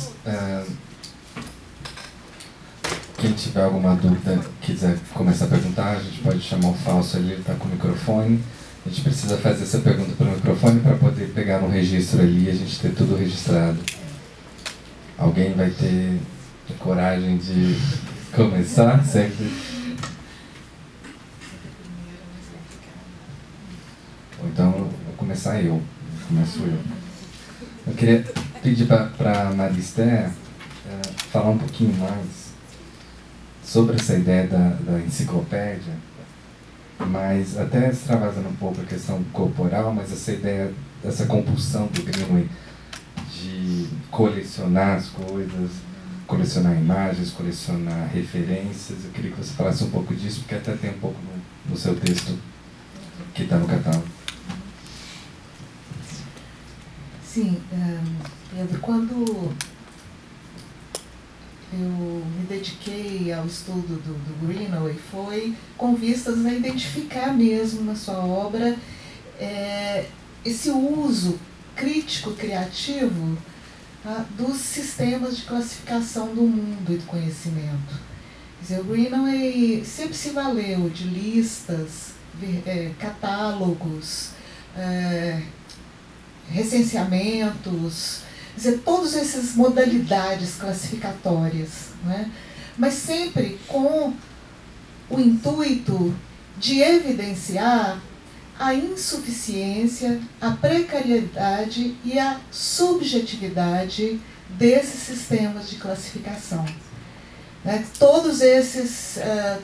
[SPEAKER 1] Quem tiver alguma dúvida, quiser começar a perguntar, a gente pode chamar o Fausto ali, ele está com o microfone. A gente precisa fazer essa pergunta pelo microfone para poder pegar no registro ali e a gente ter tudo registrado. Alguém vai ter coragem de começar? Sempre. Ou então, vou começar eu. Começo eu. Eu queria pedir para a Maristé falar um pouquinho mais sobre essa ideia da enciclopédia, mas até extravasando um pouco a questão corporal, mas essa ideia dessa compulsão do Greenaway de colecionar as coisas, colecionar imagens, colecionar referências. Eu queria que você falasse um pouco disso, porque até tem um pouco no seu texto que está no catálogo.
[SPEAKER 2] Sim, Pedro, quando eu me dediquei ao estudo do Greenaway, foi com vistas a identificar mesmo na sua obra esse uso crítico, criativo, dos sistemas de classificação do mundo e do conhecimento. Quer dizer, o Greenaway sempre se valeu de listas, catálogos, recenseamentos, quer dizer, todas essas modalidades classificatórias, né? Mas sempre com o intuito de evidenciar a insuficiência, a precariedade e a subjetividade desses sistemas de classificação. Né? Todos esses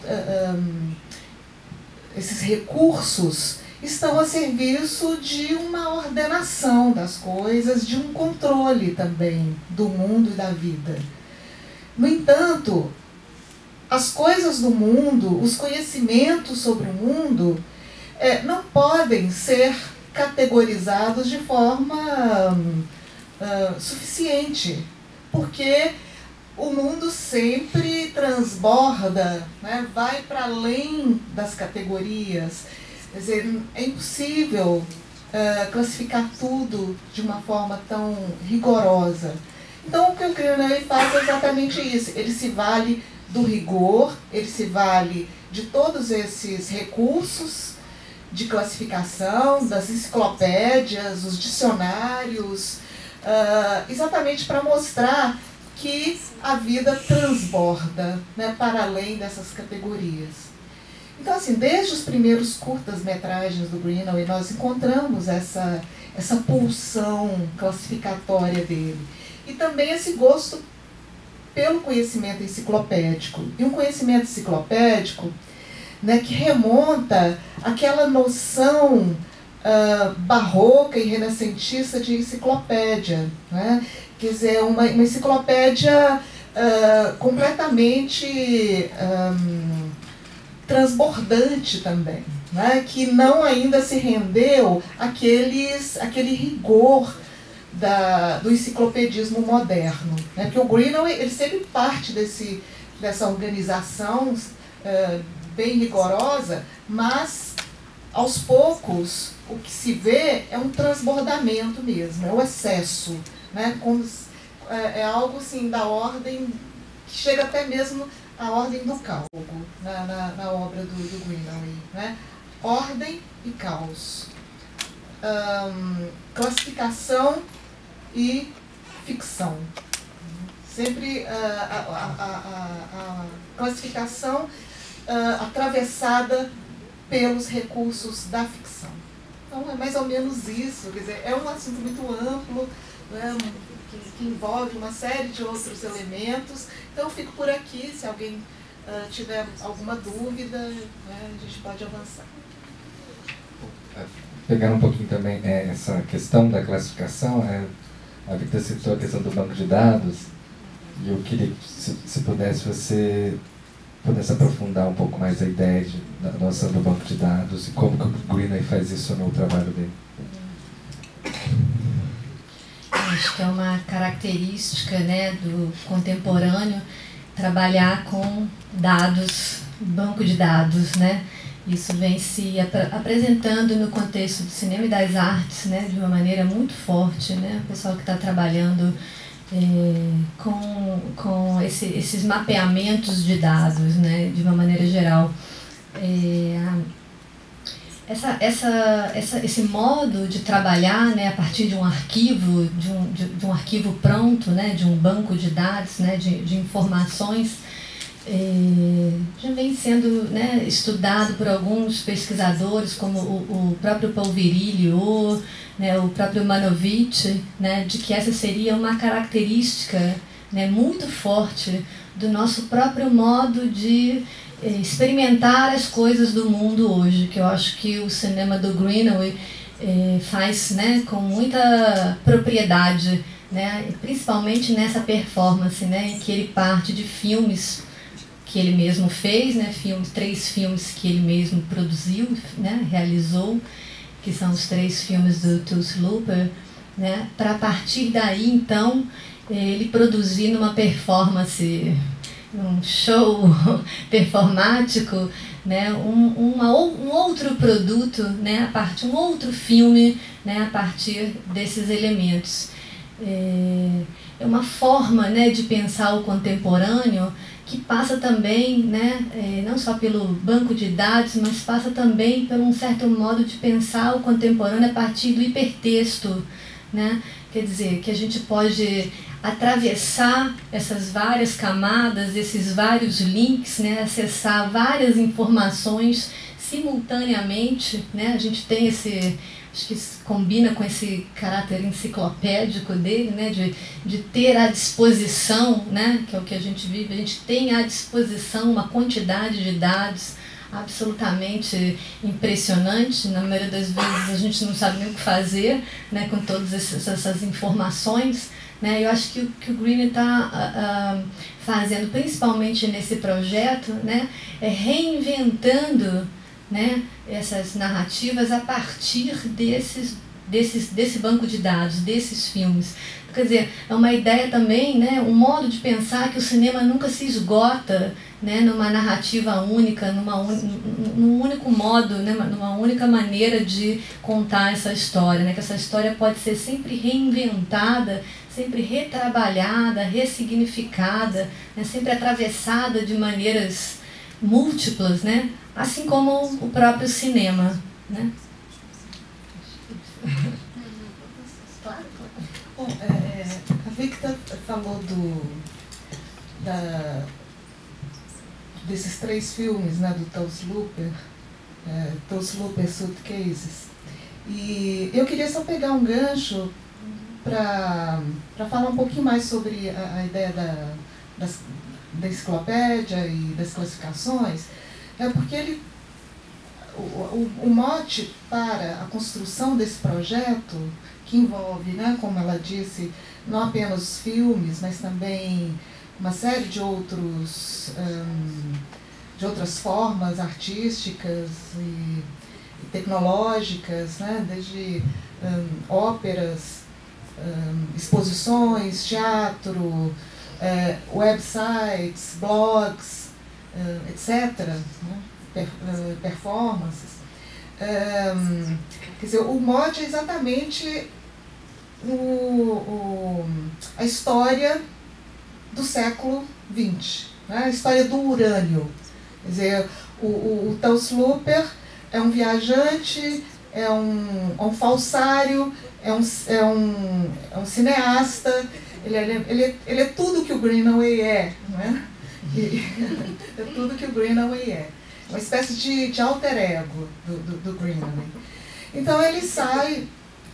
[SPEAKER 2] recursos estão a serviço de uma ordenação das coisas, de um controle também do mundo e da vida. No entanto, as coisas do mundo, os conhecimentos sobre o mundo, não podem ser categorizados de forma suficiente, porque o mundo sempre transborda, né, vai para além das categorias. Quer dizer, é impossível classificar tudo de uma forma tão rigorosa. Então, o que o Greenaway faz é exatamente isso. Ele se vale do rigor, ele se vale de todos esses recursos de classificação, das enciclopédias, os dicionários, exatamente para mostrar que a vida transborda, né, para além dessas categorias. Então, assim, desde os primeiros curtas-metragens do Greenaway, nós encontramos essa pulsão classificatória dele. E também esse gosto pelo conhecimento enciclopédico. E um conhecimento enciclopédico, né, que remonta àquela noção barroca e renascentista de enciclopédia, né? Quer dizer, uma enciclopédia completamente transbordante também, né? Que não ainda se rendeu àquele rigor do enciclopedismo moderno, né? Porque o Greenaway, ele sempre parte dessa organização bem rigorosa, mas aos poucos o que se vê é um transbordamento mesmo, é o excesso, né? É algo assim da ordem que chega até mesmo à ordem do caos na obra do Greenaway, né? Ordem e caos, classificação e ficção. Sempre a classificação atravessada pelos recursos da ficção. Então é mais ou menos isso, quer dizer, é um assunto muito amplo, né, que envolve uma série de outros elementos. Então eu fico por aqui, se alguém tiver alguma dúvida, né, a gente pode avançar.
[SPEAKER 1] Pegando um pouquinho também essa questão da classificação, a Victor citou a questão do banco de dados, e eu queria que, se você pudesse aprofundar um pouco mais a ideia da noção do banco de dados e como que o Greenaway faz isso no trabalho dele.
[SPEAKER 3] Acho que é uma característica, né, do contemporâneo trabalhar com dados, banco de dados, né? Isso vem se apresentando no contexto do cinema e das artes, né, de uma maneira muito forte, né? O pessoal que está trabalhando com esses mapeamentos de dados, né, de uma maneira geral. Esse modo de trabalhar, né, a partir de um arquivo, de um arquivo pronto, né, de um banco de dados, né, de informações, já vem sendo, né, estudado por alguns pesquisadores, como o próprio Paul Virilio, né, o próprio Manovich, né, de que essa seria uma característica, né, muito forte do nosso próprio modo de experimentar as coisas do mundo hoje, que eu acho que o cinema do Greenaway faz, né, com muita propriedade, né, principalmente nessa performance, né, em que ele parte de filmes que ele mesmo fez, né, 3 filmes que ele mesmo produziu, né, realizou, que são os 3 filmes do Tulsi Looper, né, para a partir daí, então, ele produzir numa performance, um show performático, né, um outro produto, né, um outro filme, né, a partir desses elementos. É uma forma, né, de pensar o contemporâneo que passa também, né, não só pelo banco de dados, mas passa também por um certo modo de pensar o contemporâneo a partir do hipertexto, né? Quer dizer, que a gente pode atravessar essas várias camadas, esses vários links, né, acessar várias informações simultaneamente, né? A gente tem acho que combina com esse caráter enciclopédico dele, né, de ter à disposição, né, que é o que a gente vive, a gente tem à disposição uma quantidade de dados absolutamente impressionante. Na maioria das vezes a gente não sabe nem o que fazer, né, com todas essas informações, né. Eu acho que o Greenaway está fazendo, principalmente nesse projeto, né, reinventando, né, essas narrativas a partir desse banco de dados, desses filmes. Quer dizer, é uma ideia também, né, um modo de pensar que o cinema nunca se esgota, né, numa narrativa única, num único modo, né, numa única maneira de contar essa história, né, que essa história pode ser sempre reinventada, sempre retrabalhada, ressignificada, né, sempre atravessada de maneiras múltiplas, né, assim como o próprio cinema, né?
[SPEAKER 2] Bom, a Victor falou desses 3 filmes, né, do Tulsi Looper, Tulsi Looper Suitcases, e eu queria só pegar um gancho para falar um pouquinho mais sobre a ideia da enciclopédia e das classificações, é porque o mote para a construção desse projeto, que envolve, né, como ela disse, não apenas os filmes, mas também uma série de outras formas artísticas e tecnológicas, né, desde óperas, exposições, teatro, websites, blogs, etc., né, performances. Quer dizer, o mote é exatamente a história do século XX, né? A história do urânio. Quer dizer, o Tal Slooper é um viajante, é um falsário, é um cineasta, ele é tudo que o Greenaway é, não é? É tudo que o Greenaway é. Uma espécie de alter ego do Greenaway. Então ele sai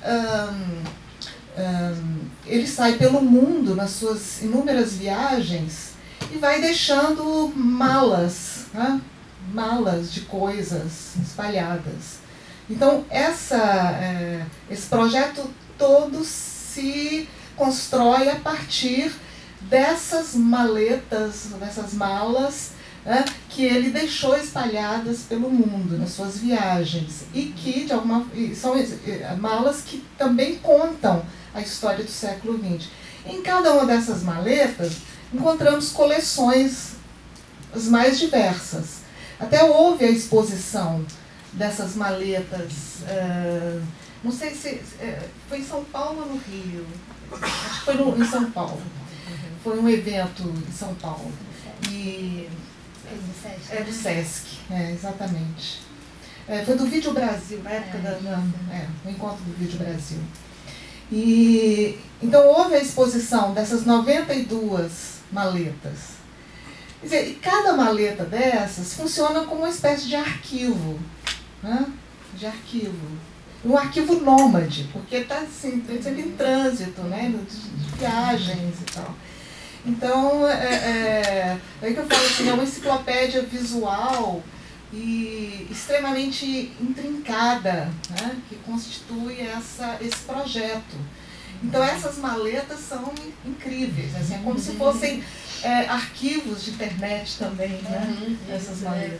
[SPEAKER 2] pelo mundo nas suas inúmeras viagens e vai deixando malas, né? Malas de coisas espalhadas. Então esse projeto todo se constrói a partir dessas maletas, dessas malas, né, que ele deixou espalhadas pelo mundo nas suas viagens e que são malas que também contam a história do século XX. Em cada uma dessas maletas encontramos coleções as mais diversas. Até houve a exposição dessas maletas, não sei se foi em São Paulo ou no Rio, acho que foi em São Paulo. Foi um evento em São Paulo. E do Sesc, exatamente. Foi do Vídeo Brasil, na época do encontro do Vídeo Brasil. E então houve a exposição dessas 92 maletas. Quer dizer, e cada maleta dessas funciona como uma espécie de arquivo, né? De arquivo. Um arquivo nômade, porque está assim, sempre em trânsito, né? De viagens e tal. Então, é aí que eu falo assim, é uma enciclopédia visual e extremamente intrincada, né, que constitui esse projeto. Então, essas maletas são incríveis, assim, é como se fossem arquivos de internet também, né, essas maletas.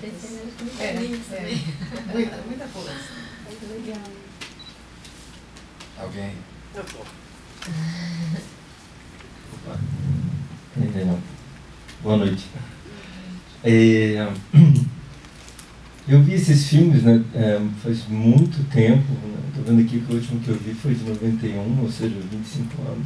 [SPEAKER 2] Muita coisa.
[SPEAKER 4] Muito legal.
[SPEAKER 1] Alguém?
[SPEAKER 4] Eu vou.
[SPEAKER 5] Boa noite. Eu vi esses filmes, né, faz muito tempo. Estou vendo aqui que o último que eu vi foi de 91, ou seja, 25 anos,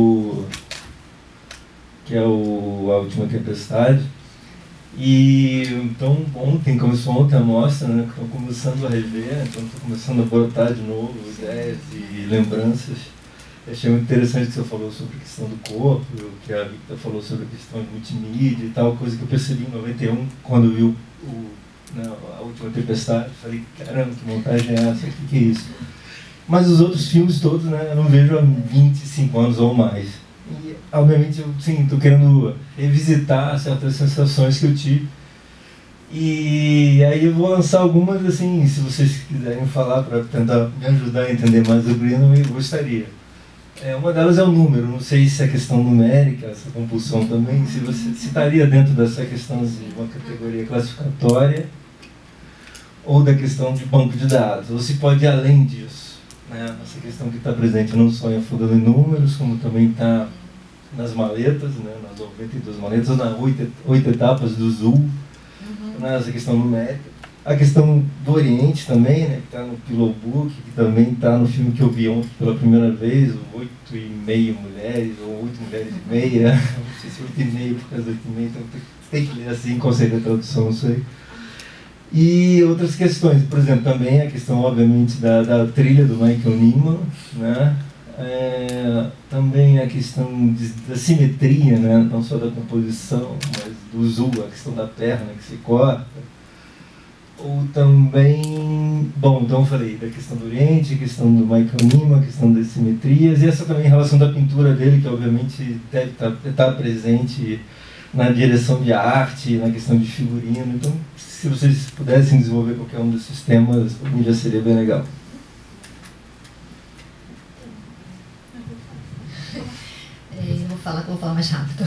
[SPEAKER 5] que é A Última Tempestade. E então ontem começou a mostra, né? Estou começando a rever, então estou começando a brotar de novo ideias e lembranças. Achei muito interessante que você falou sobre a questão do corpo, que a Victor falou sobre a questão de multimídia e tal, coisa que eu percebi em 91, quando eu vi A Última Tempestade. Falei, caramba, que montagem é essa? O que é isso? Mas os outros filmes todos, né, eu não vejo há 25 anos ou mais. E, obviamente, eu estou querendo revisitar certas sensações que eu tive. E aí eu vou lançar algumas, assim, se vocês quiserem falar para tentar me ajudar a entender mais o Greenaway, eu gostaria. Uma delas é o número, não sei se é questão numérica, essa compulsão também, se você estaria dentro dessa questão de uma categoria classificatória ou da questão de banco de dados, ou se pode ir além disso, né? Essa questão que está presente não só em A Fuga dos Números, como também está nas maletas, né? Nas 92 maletas, nas 8 etapas do Zul, né? Essa questão numérica. A questão do Oriente também, né, que está no Pillow Book, que também está no filme que eu vi ontem pela primeira vez, o 8,5 mulheres, ou 8 mulheres e meia, não sei se 8,5 por causa de 8,5, então tem que ler assim, qual seria a tradução, não sei. E outras questões, por exemplo, também a questão, obviamente, da trilha do Michael Nyman, né, também a questão da simetria, né, não só da composição, mas do Zul, a questão da perna que se corta. Ou também, bom, então eu falei da questão do Oriente, a questão do Michael Nyman, a questão das simetrias, e essa também em relação da pintura dele, que obviamente deve estar presente na direção de arte, na questão de figurino. Então, se vocês pudessem desenvolver qualquer um desses temas, um dia seria bem legal.
[SPEAKER 3] Vou falar mais rápido.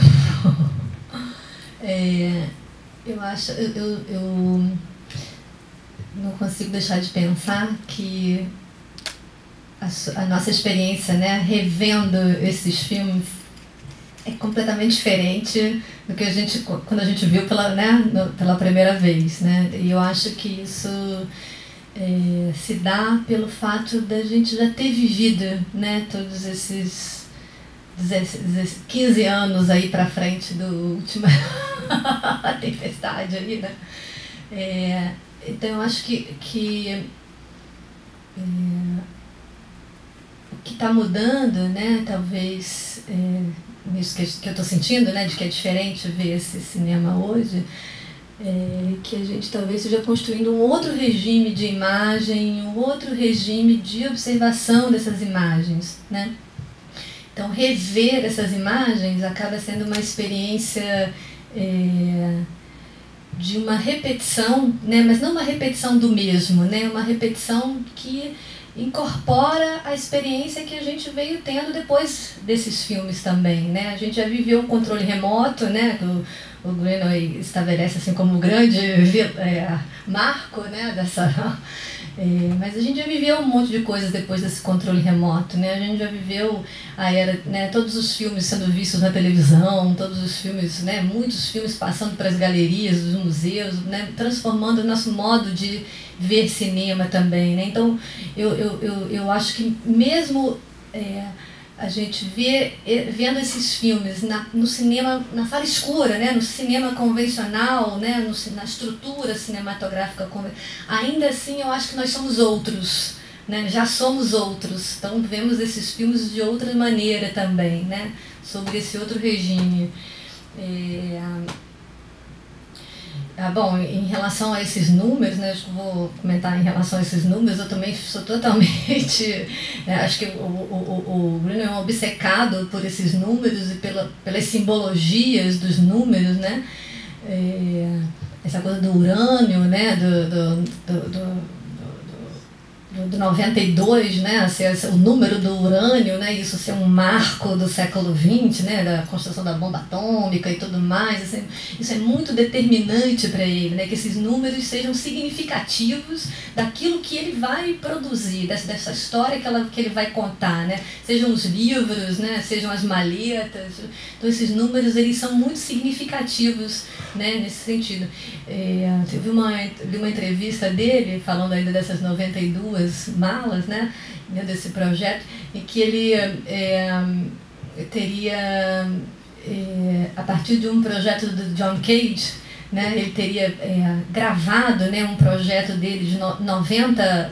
[SPEAKER 3] Eu acho, eu não consigo deixar de pensar que a nossa experiência, né, revendo esses filmes, é completamente diferente do que quando a gente viu pela primeira vez, né? E eu acho que isso se dá pelo fato da gente já ter vivido, né, todos esses 15 anos aí para frente do última tempestade aí, né? Então eu acho que o que está mudando, né, talvez nisso que eu estou sentindo, né, de que é diferente ver esse cinema hoje, que a gente talvez esteja construindo um outro regime de imagem, um outro regime de observação dessas imagens, né? Então, rever essas imagens acaba sendo uma experiência de uma repetição, né? Mas não uma repetição do mesmo, né? Uma repetição que incorpora a experiência que a gente veio tendo depois desses filmes também, né? A gente já viveu um controle remoto, né? O Greenaway estabelece assim como um grande marco, né? Mas a gente já viveu um monte de coisas depois desse controle remoto, né? A gente já viveu a era, né, todos os filmes sendo vistos na televisão, todos os filmes, né, muitos filmes passando para as galerias dos museus, né, transformando o nosso modo de ver cinema também, né? Então, eu acho que mesmo a gente vendo esses filmes no cinema, na sala escura, né, no cinema convencional, né, na estrutura cinematográfica, ainda assim eu acho que nós somos outros, né, já somos outros, então vemos esses filmes de outra maneira também, né, sobre esse outro regime. Bom, em relação a esses números, né, acho que vou comentar em relação a esses números, eu também sou totalmente, acho que o Bruno é um obcecado por esses números e pelas simbologias dos números, né, essa coisa do urânio, né, do 92, né, o número do urânio, né, isso ser um marco do século XX, né, da construção da bomba atômica e tudo mais, assim, isso é muito determinante para ele, né, que esses números sejam significativos daquilo que ele vai produzir, dessa história que ele vai contar, né, sejam os livros, né, sejam as maletas. Então esses números eles são muito significativos, né, nesse sentido. Eu vi uma entrevista dele falando ainda dessas 92 malas, né, desse projeto, em que ele teria, a partir de um projeto do John Cage, né, ele teria gravado, né, um projeto dele de 90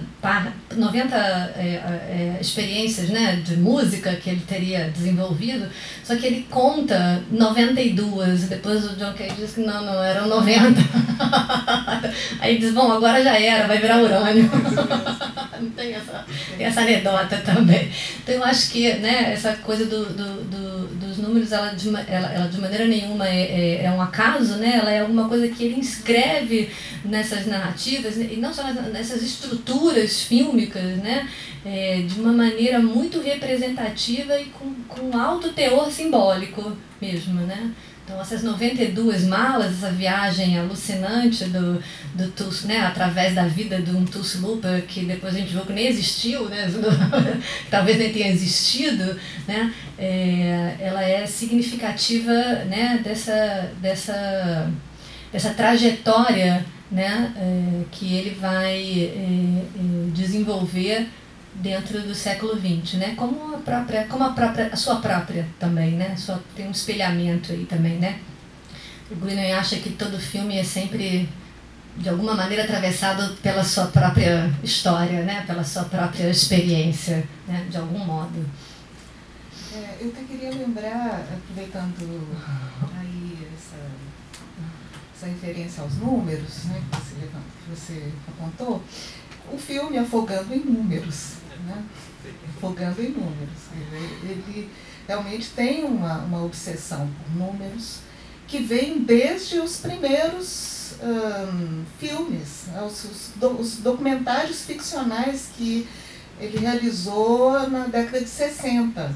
[SPEAKER 3] experiências, né, de música que ele teria desenvolvido, só que ele conta 92, depois o John Cage diz que não eram 90. Aí ele diz, bom, agora já era, vai virar urânio. Tem essa anedota também. Então eu acho que, né, essa coisa dos números, ela de maneira nenhuma é um acaso, né, ela é alguma coisa que ele inscreve nessas narrativas, e não só nessas estruturas fílmicas, né, de uma maneira muito representativa e com alto teor simbólico mesmo, né. Então essas 92 malas, essa viagem alucinante do Tulsi, né, através da vida de um Tulsi Looper, que depois a gente viu que nem existiu, né, talvez nem tenha existido, né, ela é significativa, né, dessa trajetória, né, que ele vai desenvolver dentro do século XX, né? Como a sua própria também, né? Tem um espelhamento aí também, né? O Greenaway acha que todo filme é sempre, de alguma maneira, atravessado pela sua própria história, né? Pela sua própria experiência, né? De algum modo.
[SPEAKER 2] Eu até queria lembrar, aproveitando aí essa referência aos números, né? Que você apontou, o filme Afogando em Números, né? Afogando em Números. Ele realmente tem uma obsessão por números que vem desde os primeiros filmes, os documentários ficcionais que ele realizou na década de 60.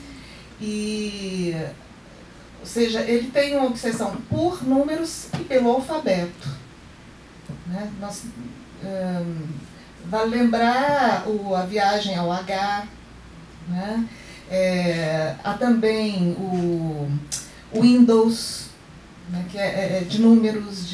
[SPEAKER 2] Ou seja, ele tem uma obsessão por números e pelo alfabeto. Né? Vale lembrar a viagem ao H, né? Há também o Windows, né? Que é de números,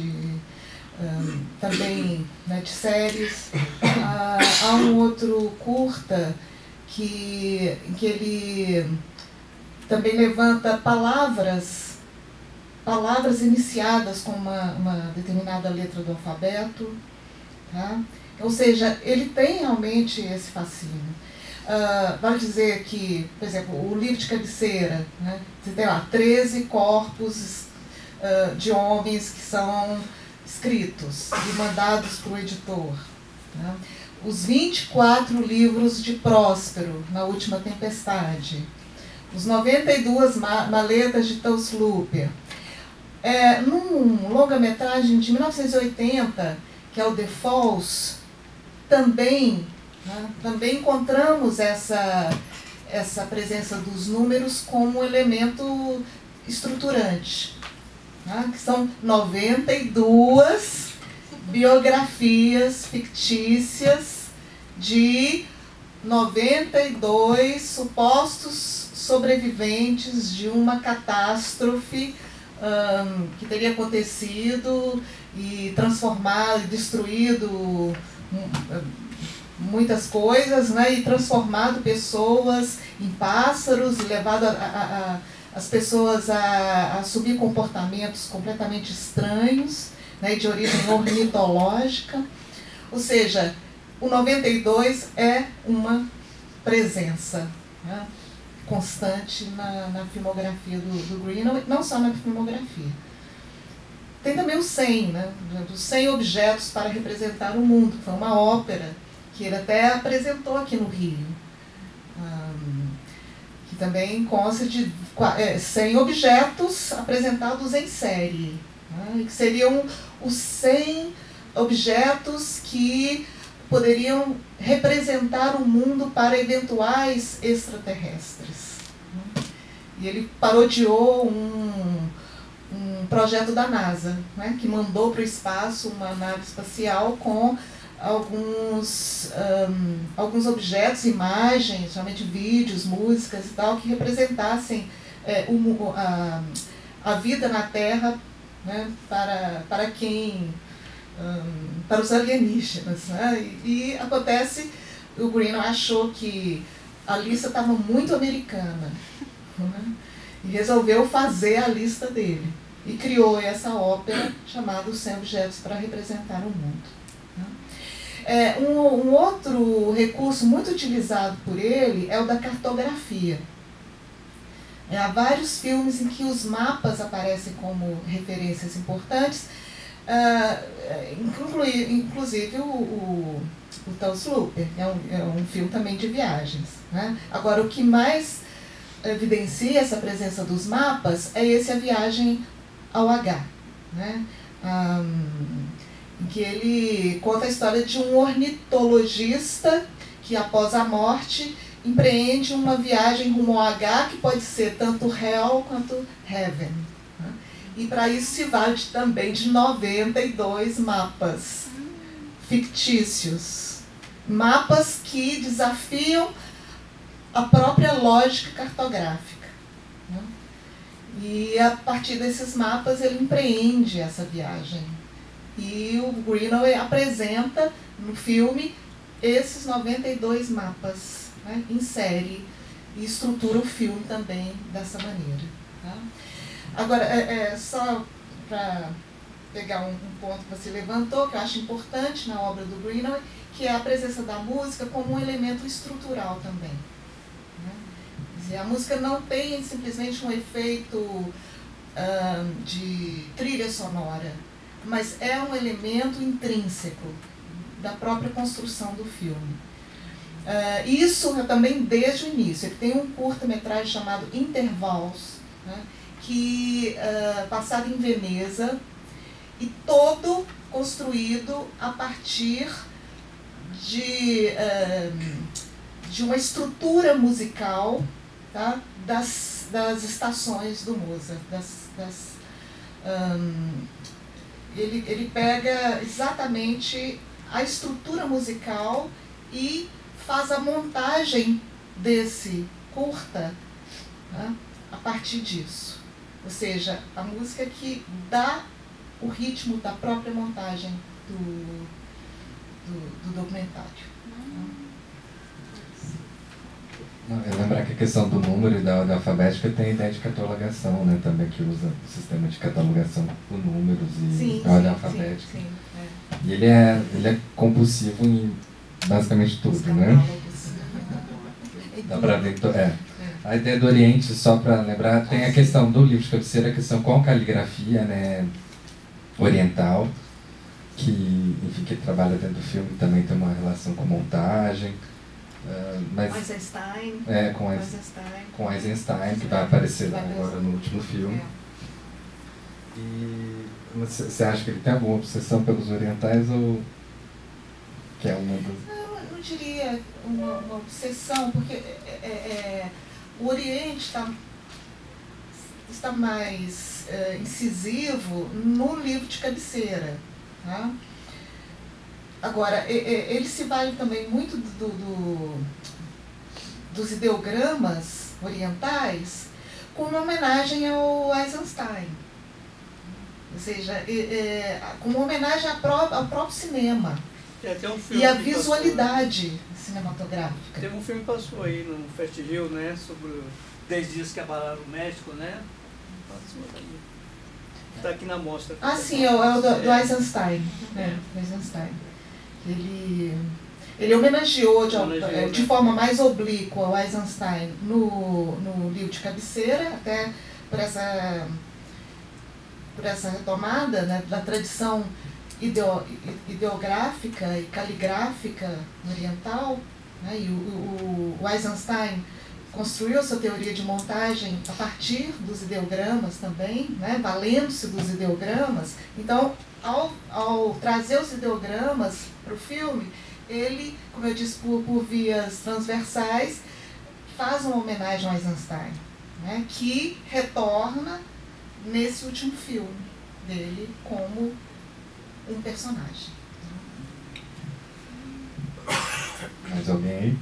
[SPEAKER 2] também, né, de séries. Há um outro curta que ele também levanta palavras iniciadas com uma determinada letra do alfabeto. Tá? Ou seja, ele tem realmente esse fascínio. Vale dizer que, por exemplo, o livro de cabeceira, né, você tem lá 13 corpos de homens que são escritos e mandados para o editor. Né? Os 24 livros de Próspero, na Última Tempestade. Os 92 maletas de Tausluper. Num longa-metragem de 1980, que é o The Falls, também encontramos essa presença dos números como elemento estruturante. Né? Que são 92 biografias fictícias de 92 supostos sobreviventes de uma catástrofe que teria acontecido e transformado, destruído muitas coisas, né, e transformado pessoas em pássaros, e levado as pessoas a assumir comportamentos completamente estranhos, né, de origem ornitológica. Ou seja, o 92 é uma presença, né, constante na filmografia do Greenaway, não só na filmografia. Tem também o 100, né, os 100 objetos para representar o mundo, que foi uma ópera que ele até apresentou aqui no Rio, que também consta de 100 objetos apresentados em série, né, que seriam os 100 objetos que poderiam representar o mundo para eventuais extraterrestres. E ele parodiou um projeto da NASA, né, que mandou para o espaço uma nave espacial com alguns objetos, imagens, geralmente vídeos, músicas e tal, que representassem a vida na Terra, né, para os alienígenas. Né? E acontece, o Greenaway achou que a lista estava muito americana, né? E resolveu fazer a lista dele. E criou essa ópera chamada Os 100 Objetos para Representar o Mundo. Um outro recurso muito utilizado por ele é o da cartografia. Há vários filmes em que os mapas aparecem como referências importantes, inclusive o Tausluper, é um filme também de viagens. Né? Agora, o que mais evidencia essa presença dos mapas é A Viagem ao H, né? Em que ele conta a história de um ornitologista que, após a morte, empreende uma viagem rumo ao H, que pode ser tanto Hell quanto Heaven. Né? E para isso se vale também de 92 mapas fictícios. Mapas que desafiam a própria lógica cartográfica. Né? E a partir desses mapas ele empreende essa viagem. E o Greenaway apresenta no filme esses 92 mapas, né, em série, e estrutura o filme também dessa maneira. Tá? Agora, só para pegar um ponto que você levantou, que eu acho importante na obra do Greenaway, que é a presença da música como um elemento estrutural também. Né? Quer dizer, a música não tem simplesmente um efeito de trilha sonora, mas é um elemento intrínseco da própria construção do filme. Isso também desde o início. Ele tem um curta-metragem chamado Intervalos, né, que passado em Veneza e todo construído a partir de uma estrutura musical, tá? das estações do Mozart. Ele pega exatamente a estrutura musical e faz a montagem desse curta, tá? A partir disso. Ou seja, a música que dá o ritmo da própria montagem do documentário.
[SPEAKER 1] Eu lembrar que a questão do número e da ordem alfabética tem a ideia de catalogação, né, também, que usa o sistema de catalogação por números e ordem alfabética.
[SPEAKER 2] Sim,
[SPEAKER 1] E ele é compulsivo em basicamente tudo, né? Dá pra ver. A ideia do Oriente, só para lembrar, tem a questão do livro de cabeceira, a questão com caligrafia, né, oriental, que, enfim, que trabalha dentro do filme, também tem uma relação com montagem. Mas,
[SPEAKER 2] Eisenstein.
[SPEAKER 1] Com Eisenstein, que vai aparecer agora no último filme. E você acha que ele tem alguma obsessão pelos orientais ou que é uma das...
[SPEAKER 2] Não diria uma obsessão, porque o Oriente está mais incisivo no livro de cabeceira. Tá? Agora, ele se vale também muito dos ideogramas orientais como uma homenagem ao Eisenstein. Ou seja, como uma homenagem ao próprio cinema.
[SPEAKER 4] Tem um filme
[SPEAKER 2] e a visualidade cinematográfica.
[SPEAKER 4] Teve um filme que passou aí no Festival, né, sobre os 10 dias que abalaram o México, né? Passou aí. Está aqui na mostra.
[SPEAKER 2] Sim, é o do Eisenstein. Do Eisenstein. Ele homenageou de forma mais oblíqua o Eisenstein no livro de cabeceira, até por essa retomada, né, da tradição ideográfica e caligráfica oriental, né, e o Eisenstein construiu sua teoria de montagem a partir dos ideogramas também, né, valendo-se dos ideogramas. Então, ao trazer os ideogramas para o filme, ele, como eu disse, por vias transversais, faz uma homenagem ao Eisenstein, né, que retorna nesse último filme dele como um personagem.
[SPEAKER 1] Mais alguém aí?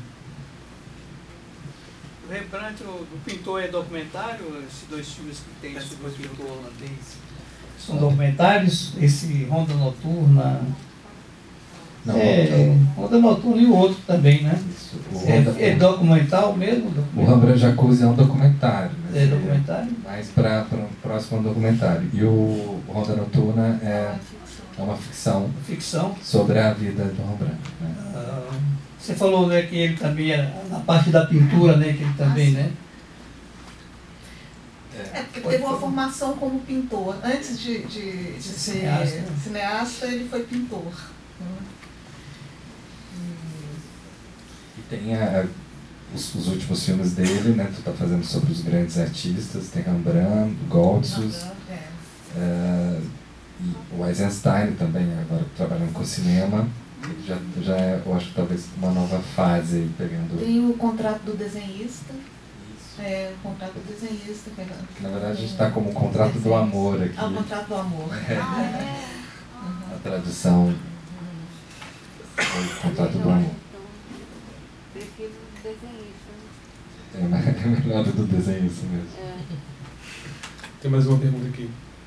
[SPEAKER 4] O Rembrandt, do pintor, é documentário? Esses 2 filmes que tem sobre o pintor holandês?
[SPEAKER 6] São documentários, esse Ronda Noturna.
[SPEAKER 1] Não,
[SPEAKER 6] Ronda Noturna e o outro também, né?
[SPEAKER 1] Isso,
[SPEAKER 6] É documental mesmo?
[SPEAKER 1] O Rembrandt Jacuzzi é um documentário.
[SPEAKER 6] É documentário?
[SPEAKER 1] Mas para o próximo documentário. E o Ronda Noturna é uma ficção.
[SPEAKER 6] Ficção?
[SPEAKER 1] Sobre a vida do Rembrandt. Né?
[SPEAKER 6] Você falou, né, que ele também, na parte da pintura, né, que ele também, né?
[SPEAKER 2] Porque teve uma formação como pintor. Antes de ser cineasta, ele foi pintor.
[SPEAKER 1] E tem os últimos filmes dele, né? Tu está fazendo sobre os grandes artistas, tem Rembrandt, Goldsmith, e o Eisenstein também, agora trabalhando com cinema. Ele já é, eu acho, talvez uma nova fase aí, pegando...
[SPEAKER 2] Tem o contrato do desenhista. O contrato do desenhista.
[SPEAKER 1] Que na verdade a gente está como o contrato do amor aqui.
[SPEAKER 2] O contrato do amor.
[SPEAKER 1] A tradução. O contrato do amor.
[SPEAKER 7] Prefiro desenhista.
[SPEAKER 1] É melhor do desenhista mesmo.
[SPEAKER 8] Tem mais uma pergunta aqui.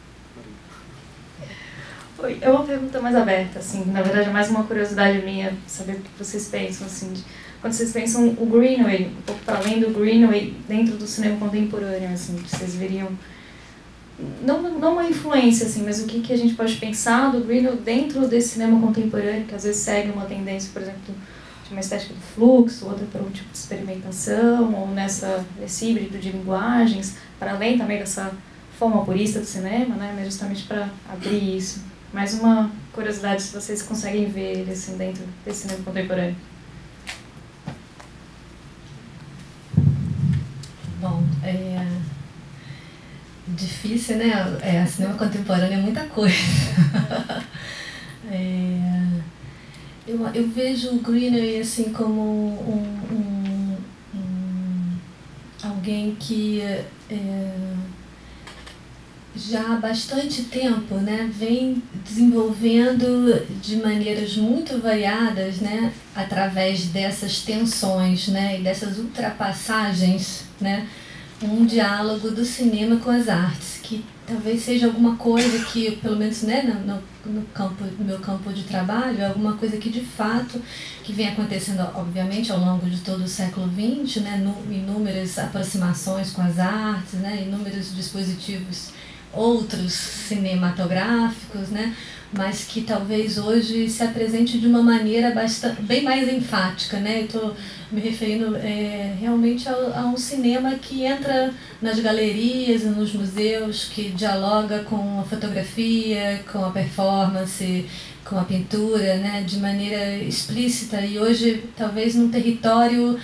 [SPEAKER 9] Oi, é uma pergunta mais aberta, assim, na verdade é mais uma curiosidade minha, saber o que vocês pensam, assim, quando vocês pensam o Greenaway, um pouco para além do Greenaway, dentro do cinema contemporâneo, assim, vocês veriam, não uma influência, assim, mas o que a gente pode pensar do Greenaway dentro desse cinema contemporâneo, que às vezes segue uma tendência, por exemplo, de uma estética do fluxo, outra para um tipo de experimentação, ou nesse híbrido de linguagens, para além também dessa forma purista do cinema, né, mas justamente para abrir isso. Mais uma curiosidade, se vocês conseguem ver ele assim, dentro desse cinema contemporâneo.
[SPEAKER 3] Bom, difícil, né? Cinema contemporâneo é muita coisa. Eu vejo o Greenaway assim como alguém que já há bastante tempo, né, vem desenvolvendo de maneiras muito variadas, né, através dessas tensões, né, e dessas ultrapassagens, né, um diálogo do cinema com as artes, que talvez seja alguma coisa que, pelo menos, né, no meu campo de trabalho, alguma coisa que de fato que vem acontecendo, obviamente, ao longo de todo o século XX, né, inúmeras aproximações com as artes, né, inúmeros dispositivos outros cinematográficos, né, mas que talvez hoje se apresente de uma maneira bem mais enfática, né? Eu estou me referindo realmente a um cinema que entra nas galerias e nos museus, que dialoga com a fotografia, com a performance, com a pintura, né? De maneira explícita, e hoje talvez num território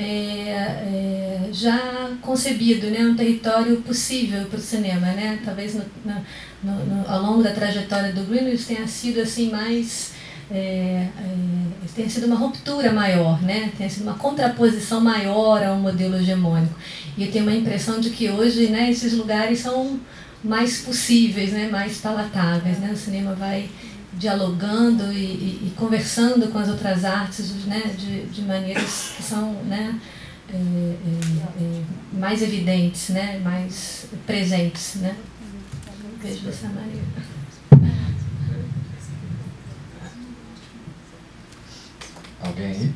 [SPEAKER 3] já concebido, né? Um território possível para o cinema, né? Talvez ao longo da trajetória do Greenaway tenha sido assim mais tenha sido uma ruptura maior, né? Tenha sido uma contraposição maior a um modelo hegemônico. E eu tenho uma impressão de que hoje, né, esses lugares são mais possíveis, né, mais palatáveis, né? O cinema vai dialogando e conversando com as outras artes, né, de maneiras que são, né, mais evidentes, né, mais presentes, né? Vejo dessa maneira.
[SPEAKER 1] Alguém aí?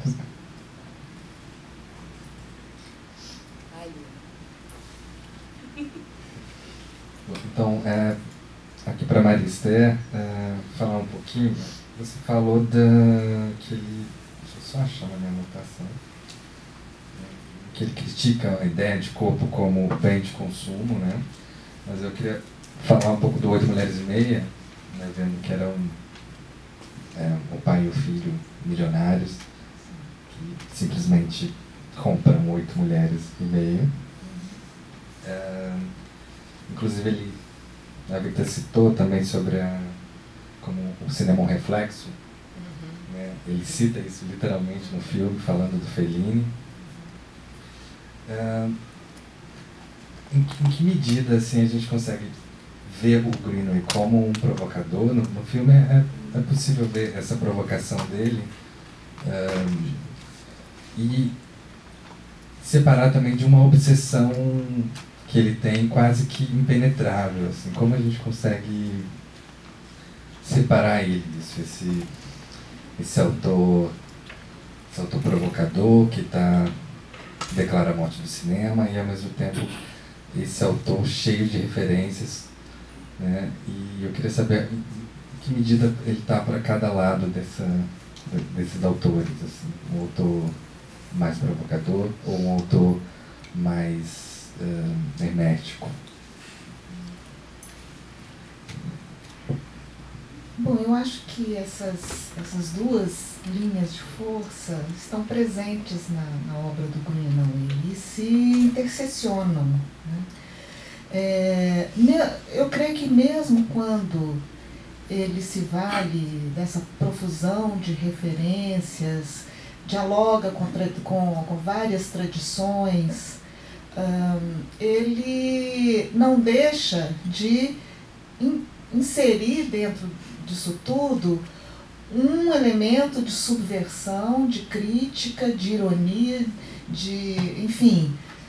[SPEAKER 1] Então, aqui para Marister, falar um pouquinho. Você falou deixa eu só achar na minha anotação, que ele critica a ideia de corpo como bem de consumo, né? Mas eu queria falar um pouco do 8 Mulheres e Meia, né, vendo que era o pai e o filho milionários que simplesmente compram 8 mulheres e meia. Inclusive a Victor citou também sobre como o cinema é um reflexo, né? Ele cita isso literalmente no filme, falando do Fellini. Em que medida assim, a gente consegue ver o Greenaway como um provocador? No filme é possível ver essa provocação dele, e separar também de uma obsessão que ele tem quase que impenetrável, assim, como a gente consegue separar ele disso, esse autor provocador que declara a morte do cinema, e ao mesmo tempo esse autor cheio de referências, né? E eu queria saber em que medida ele está para cada lado desses autores, assim, um autor mais provocador ou um autor mais hermético.
[SPEAKER 2] Bom, eu acho que essas duas linhas de força estão presentes na obra do Greenaway e se intersecionam, né? Eu creio que mesmo quando ele se vale dessa profusão de referências, dialoga com várias tradições, ele não deixa de inserir dentro disso tudo um elemento de subversão, de crítica, de ironia, enfim,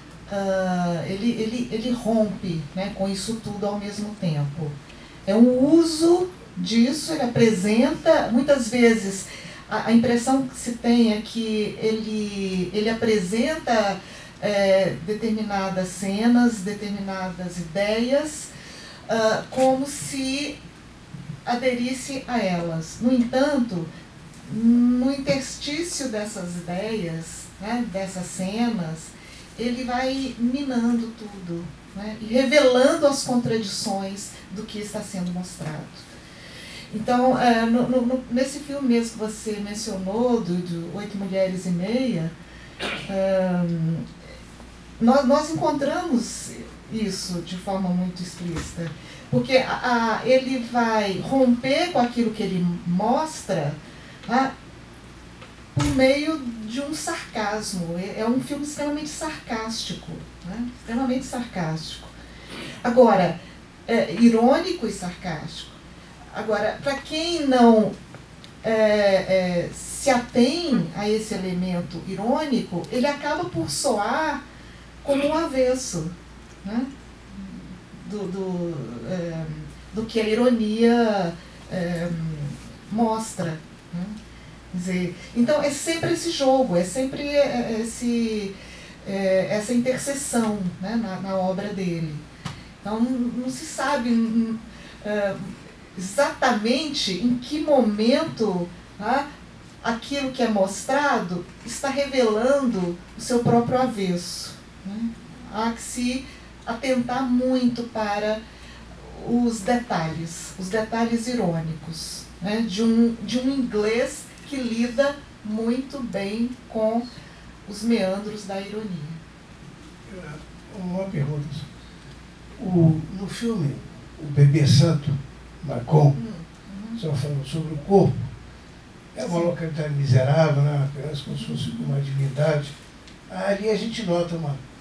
[SPEAKER 2] ele rompe, né, com isso tudo ao mesmo tempo. É um uso disso, ele apresenta, muitas vezes a impressão que se tem é que ele apresenta determinadas cenas, determinadas ideias, como se aderisse a elas. No entanto, no interstício dessas ideias, né, dessas cenas, ele vai minando tudo, né, e revelando as contradições do que está sendo mostrado. Então, nesse filme mesmo que você mencionou, do 8 Mulheres e Meia, nós encontramos isso de forma muito explícita. Porque ele vai romper com aquilo que ele mostra, tá, por meio de um sarcasmo. É um filme extremamente sarcástico, né? Extremamente sarcástico. Agora, irônico e sarcástico. Agora, para quem não se atém a esse elemento irônico, ele acaba por soar como um avesso, né? Do que a ironia mostra, né? Quer dizer, então é sempre esse jogo, é sempre essa interseção, né, na obra dele. Então não se sabe exatamente em que momento, tá, aquilo que é mostrado está revelando o seu próprio avesso, né? Há que se atentar muito para os detalhes irônicos, né, de um inglês que lida muito bem com os meandros da ironia.
[SPEAKER 10] Uma pergunta. No filme O Bebê Santo, Macon, só falando sobre o corpo, é uma localidade miserável, né? Parece como se fosse uma divindade. Ali a gente nota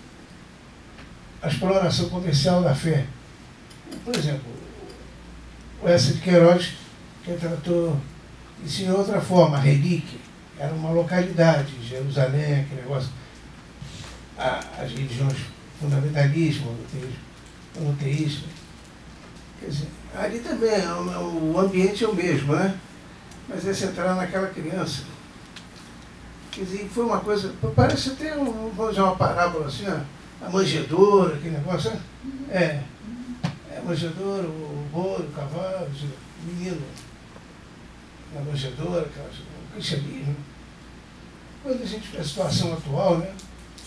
[SPEAKER 10] a exploração comercial da fé. Por exemplo, o Eça de Queiroz, que tratou isso em outra forma, a relíquia, era uma localidade, Jerusalém, aquele negócio, as religiões fundamentalismo, monoteísmo. Quer dizer, ali também o ambiente é o mesmo, né? Mas é centrar naquela criança. Quer dizer, foi uma coisa, parece até vamos dizer, uma parábola assim, ó, a manjedoura, aquele negócio, né? A manjedoura, o boi, o cavalo, o menino na manjedoura, o cristianismo. Quando a gente vê a situação atual, né?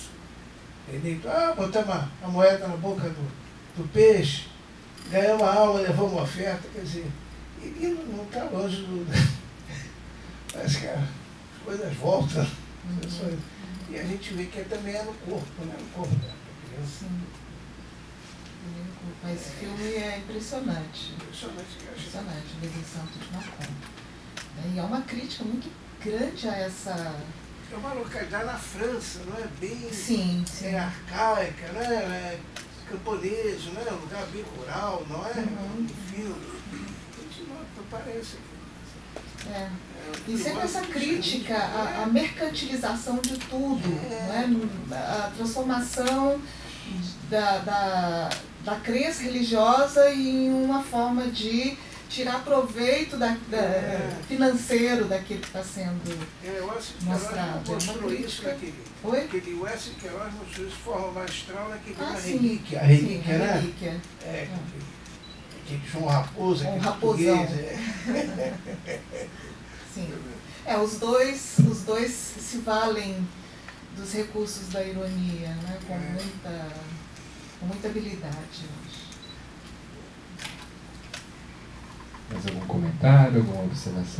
[SPEAKER 10] Botamos a moeda na boca do peixe, ganhamos uma alma, levamos uma oferta, quer dizer, e não está longe do... Parece que as coisas voltam. E a gente vê que também é no corpo, né? No corpo da criança.
[SPEAKER 2] Mas esse filme é impressionante. Impressionante, o Bebê Santo de Macon. E é uma crítica muito grande a essa...
[SPEAKER 10] É uma localidade na França, não é? Bem
[SPEAKER 2] sim.
[SPEAKER 10] Arcaica, né? Camponês, né? Um lugar bem rural, não é? Enfim, a gente nota, parece que...
[SPEAKER 2] E sempre essa crítica à mercantilização de tudo, né? A transformação da crença religiosa em uma forma de tirar proveito financeiro daquilo que está sendo mostrado.
[SPEAKER 10] Mostrou isso naquele. Aquele Wes Queiroz mostrou isso de forma magistral naquele relíquia.
[SPEAKER 2] A relíquia, né?
[SPEAKER 10] Aquele João Raposo, aquele
[SPEAKER 2] raposão. Sim. Os dois se valem dos recursos da ironia, né? Com muita habilidade, eu acho.
[SPEAKER 1] Mais algum comentário, alguma observação?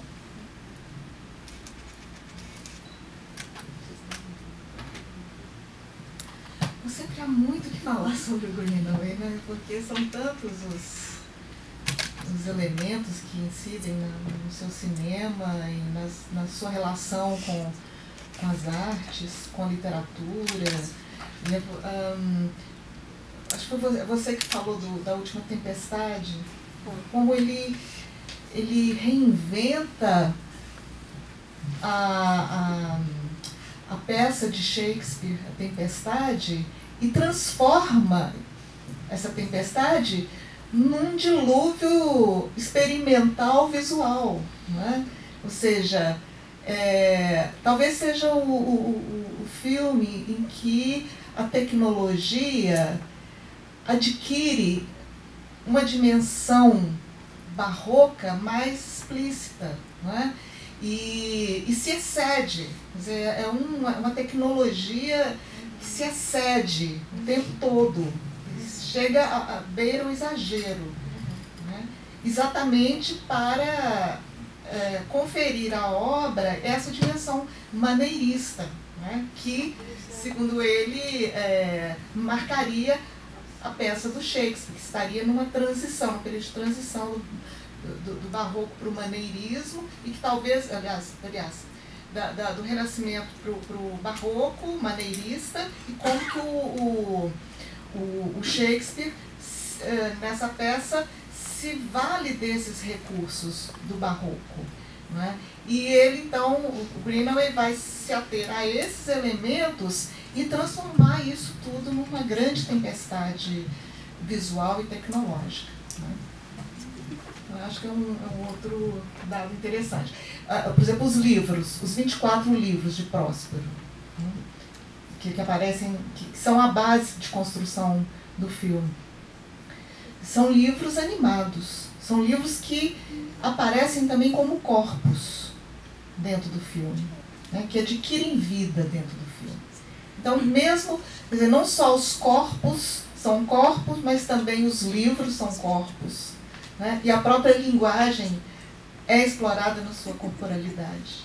[SPEAKER 2] Sempre há muito que falar sobre o Greenaway, né? Porque são tantos os elementos que incidem no seu cinema e na sua relação com as artes, com a literatura. Acho que foi você que falou da Última Tempestade, como ele reinventa a peça de Shakespeare, a Tempestade, e transforma essa tempestade num dilúvio experimental visual, né? Ou seja, talvez seja o filme em que a tecnologia adquire uma dimensão barroca mais explícita, né? E se excede, quer dizer, é uma tecnologia que se excede o tempo todo, chega a beira o exagero, né? Exatamente para conferir à obra essa dimensão maneirista, né? Que, segundo ele, marcaria a peça do Shakespeare, que estaria numa transição, um período de transição do barroco para o maneirismo, e que talvez, aliás do Renascimento para o barroco, maneirista, e como que o Shakespeare, nessa peça, se vale desses recursos do barroco. Não é? E ele, então, o Greenaway vai se ater a esses elementos e transformar isso tudo numa grande tempestade visual e tecnológica. Né? Eu acho que é um outro dado interessante. Por exemplo, os livros, os 24 livros de Próspero, né? que aparecem, que são a base de construção do filme. São livros animados, são livros que aparecem também como corpos dentro do filme, né? Que adquirem vida dentro do filme. Então, mesmo, quer dizer, não só os corpos são corpos, mas também os livros são corpos, né? E a própria linguagem é explorada na sua corporalidade.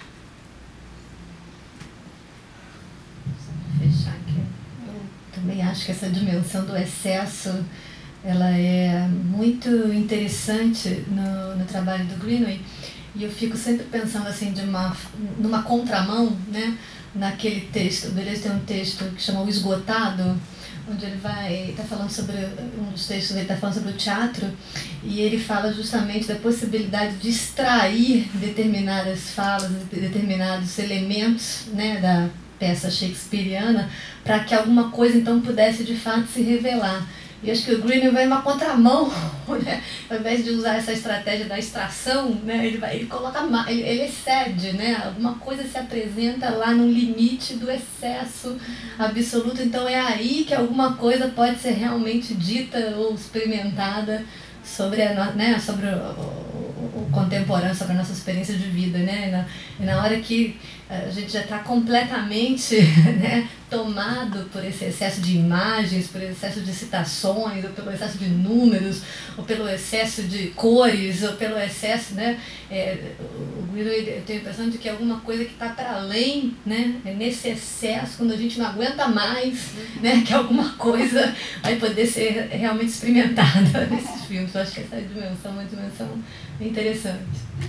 [SPEAKER 3] Vou fechar aqui. Eu também acho que essa dimensão do excesso, ela é muito interessante no trabalho do Greenaway, e eu fico sempre pensando assim numa contramão, né? Naquele texto, o Deleuze tem um texto que chama O Esgotado, onde ele está falando sobre, um dos textos ele está falando sobre o teatro, e ele fala justamente da possibilidade de extrair determinadas falas, determinados elementos, né, da peça shakespeariana, para que alguma coisa então pudesse de fato se revelar. E acho que o Greenaway vai uma contramão, né? Ao invés de usar essa estratégia da extração, né? ele coloca mais, ele excede, né? Alguma coisa se apresenta lá no limite do excesso absoluto. Então é aí que alguma coisa pode ser realmente dita ou experimentada sobre, sobre o contemporâneo, sobre a nossa experiência de vida, né? E na hora que a gente já está completamente, né, tomado por esse excesso de imagens, por esse excesso de citações, ou pelo excesso de números, ou pelo excesso de cores, ou pelo excesso, né? O Guido, eu tenho a impressão de que é alguma coisa que está para além, né? Nesse excesso, quando a gente não aguenta mais, né? Que alguma coisa vai poder ser realmente experimentada nesses filmes. Eu acho que essa dimensão é uma dimensão interessante.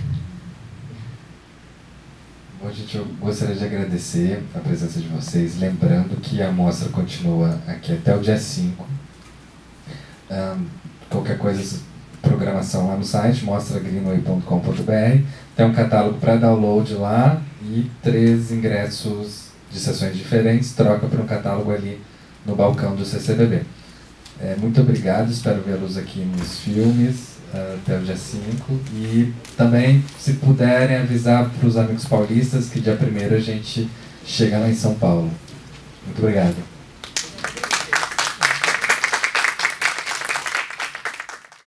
[SPEAKER 1] Bom, gente, eu gostaria de agradecer a presença de vocês, lembrando que a mostra continua aqui até o dia 5. Qualquer coisa, programação lá no site, mostragreenway.com.br. Tem um catálogo para download lá e 3 ingressos de sessões diferentes, troca para um catálogo ali no balcão do CCBB. Muito obrigado, espero vê-los aqui nos filmes até o dia 5, e também, se puderem, avisar para os amigos paulistas que dia 1º a gente chega lá em São Paulo. Muito obrigado.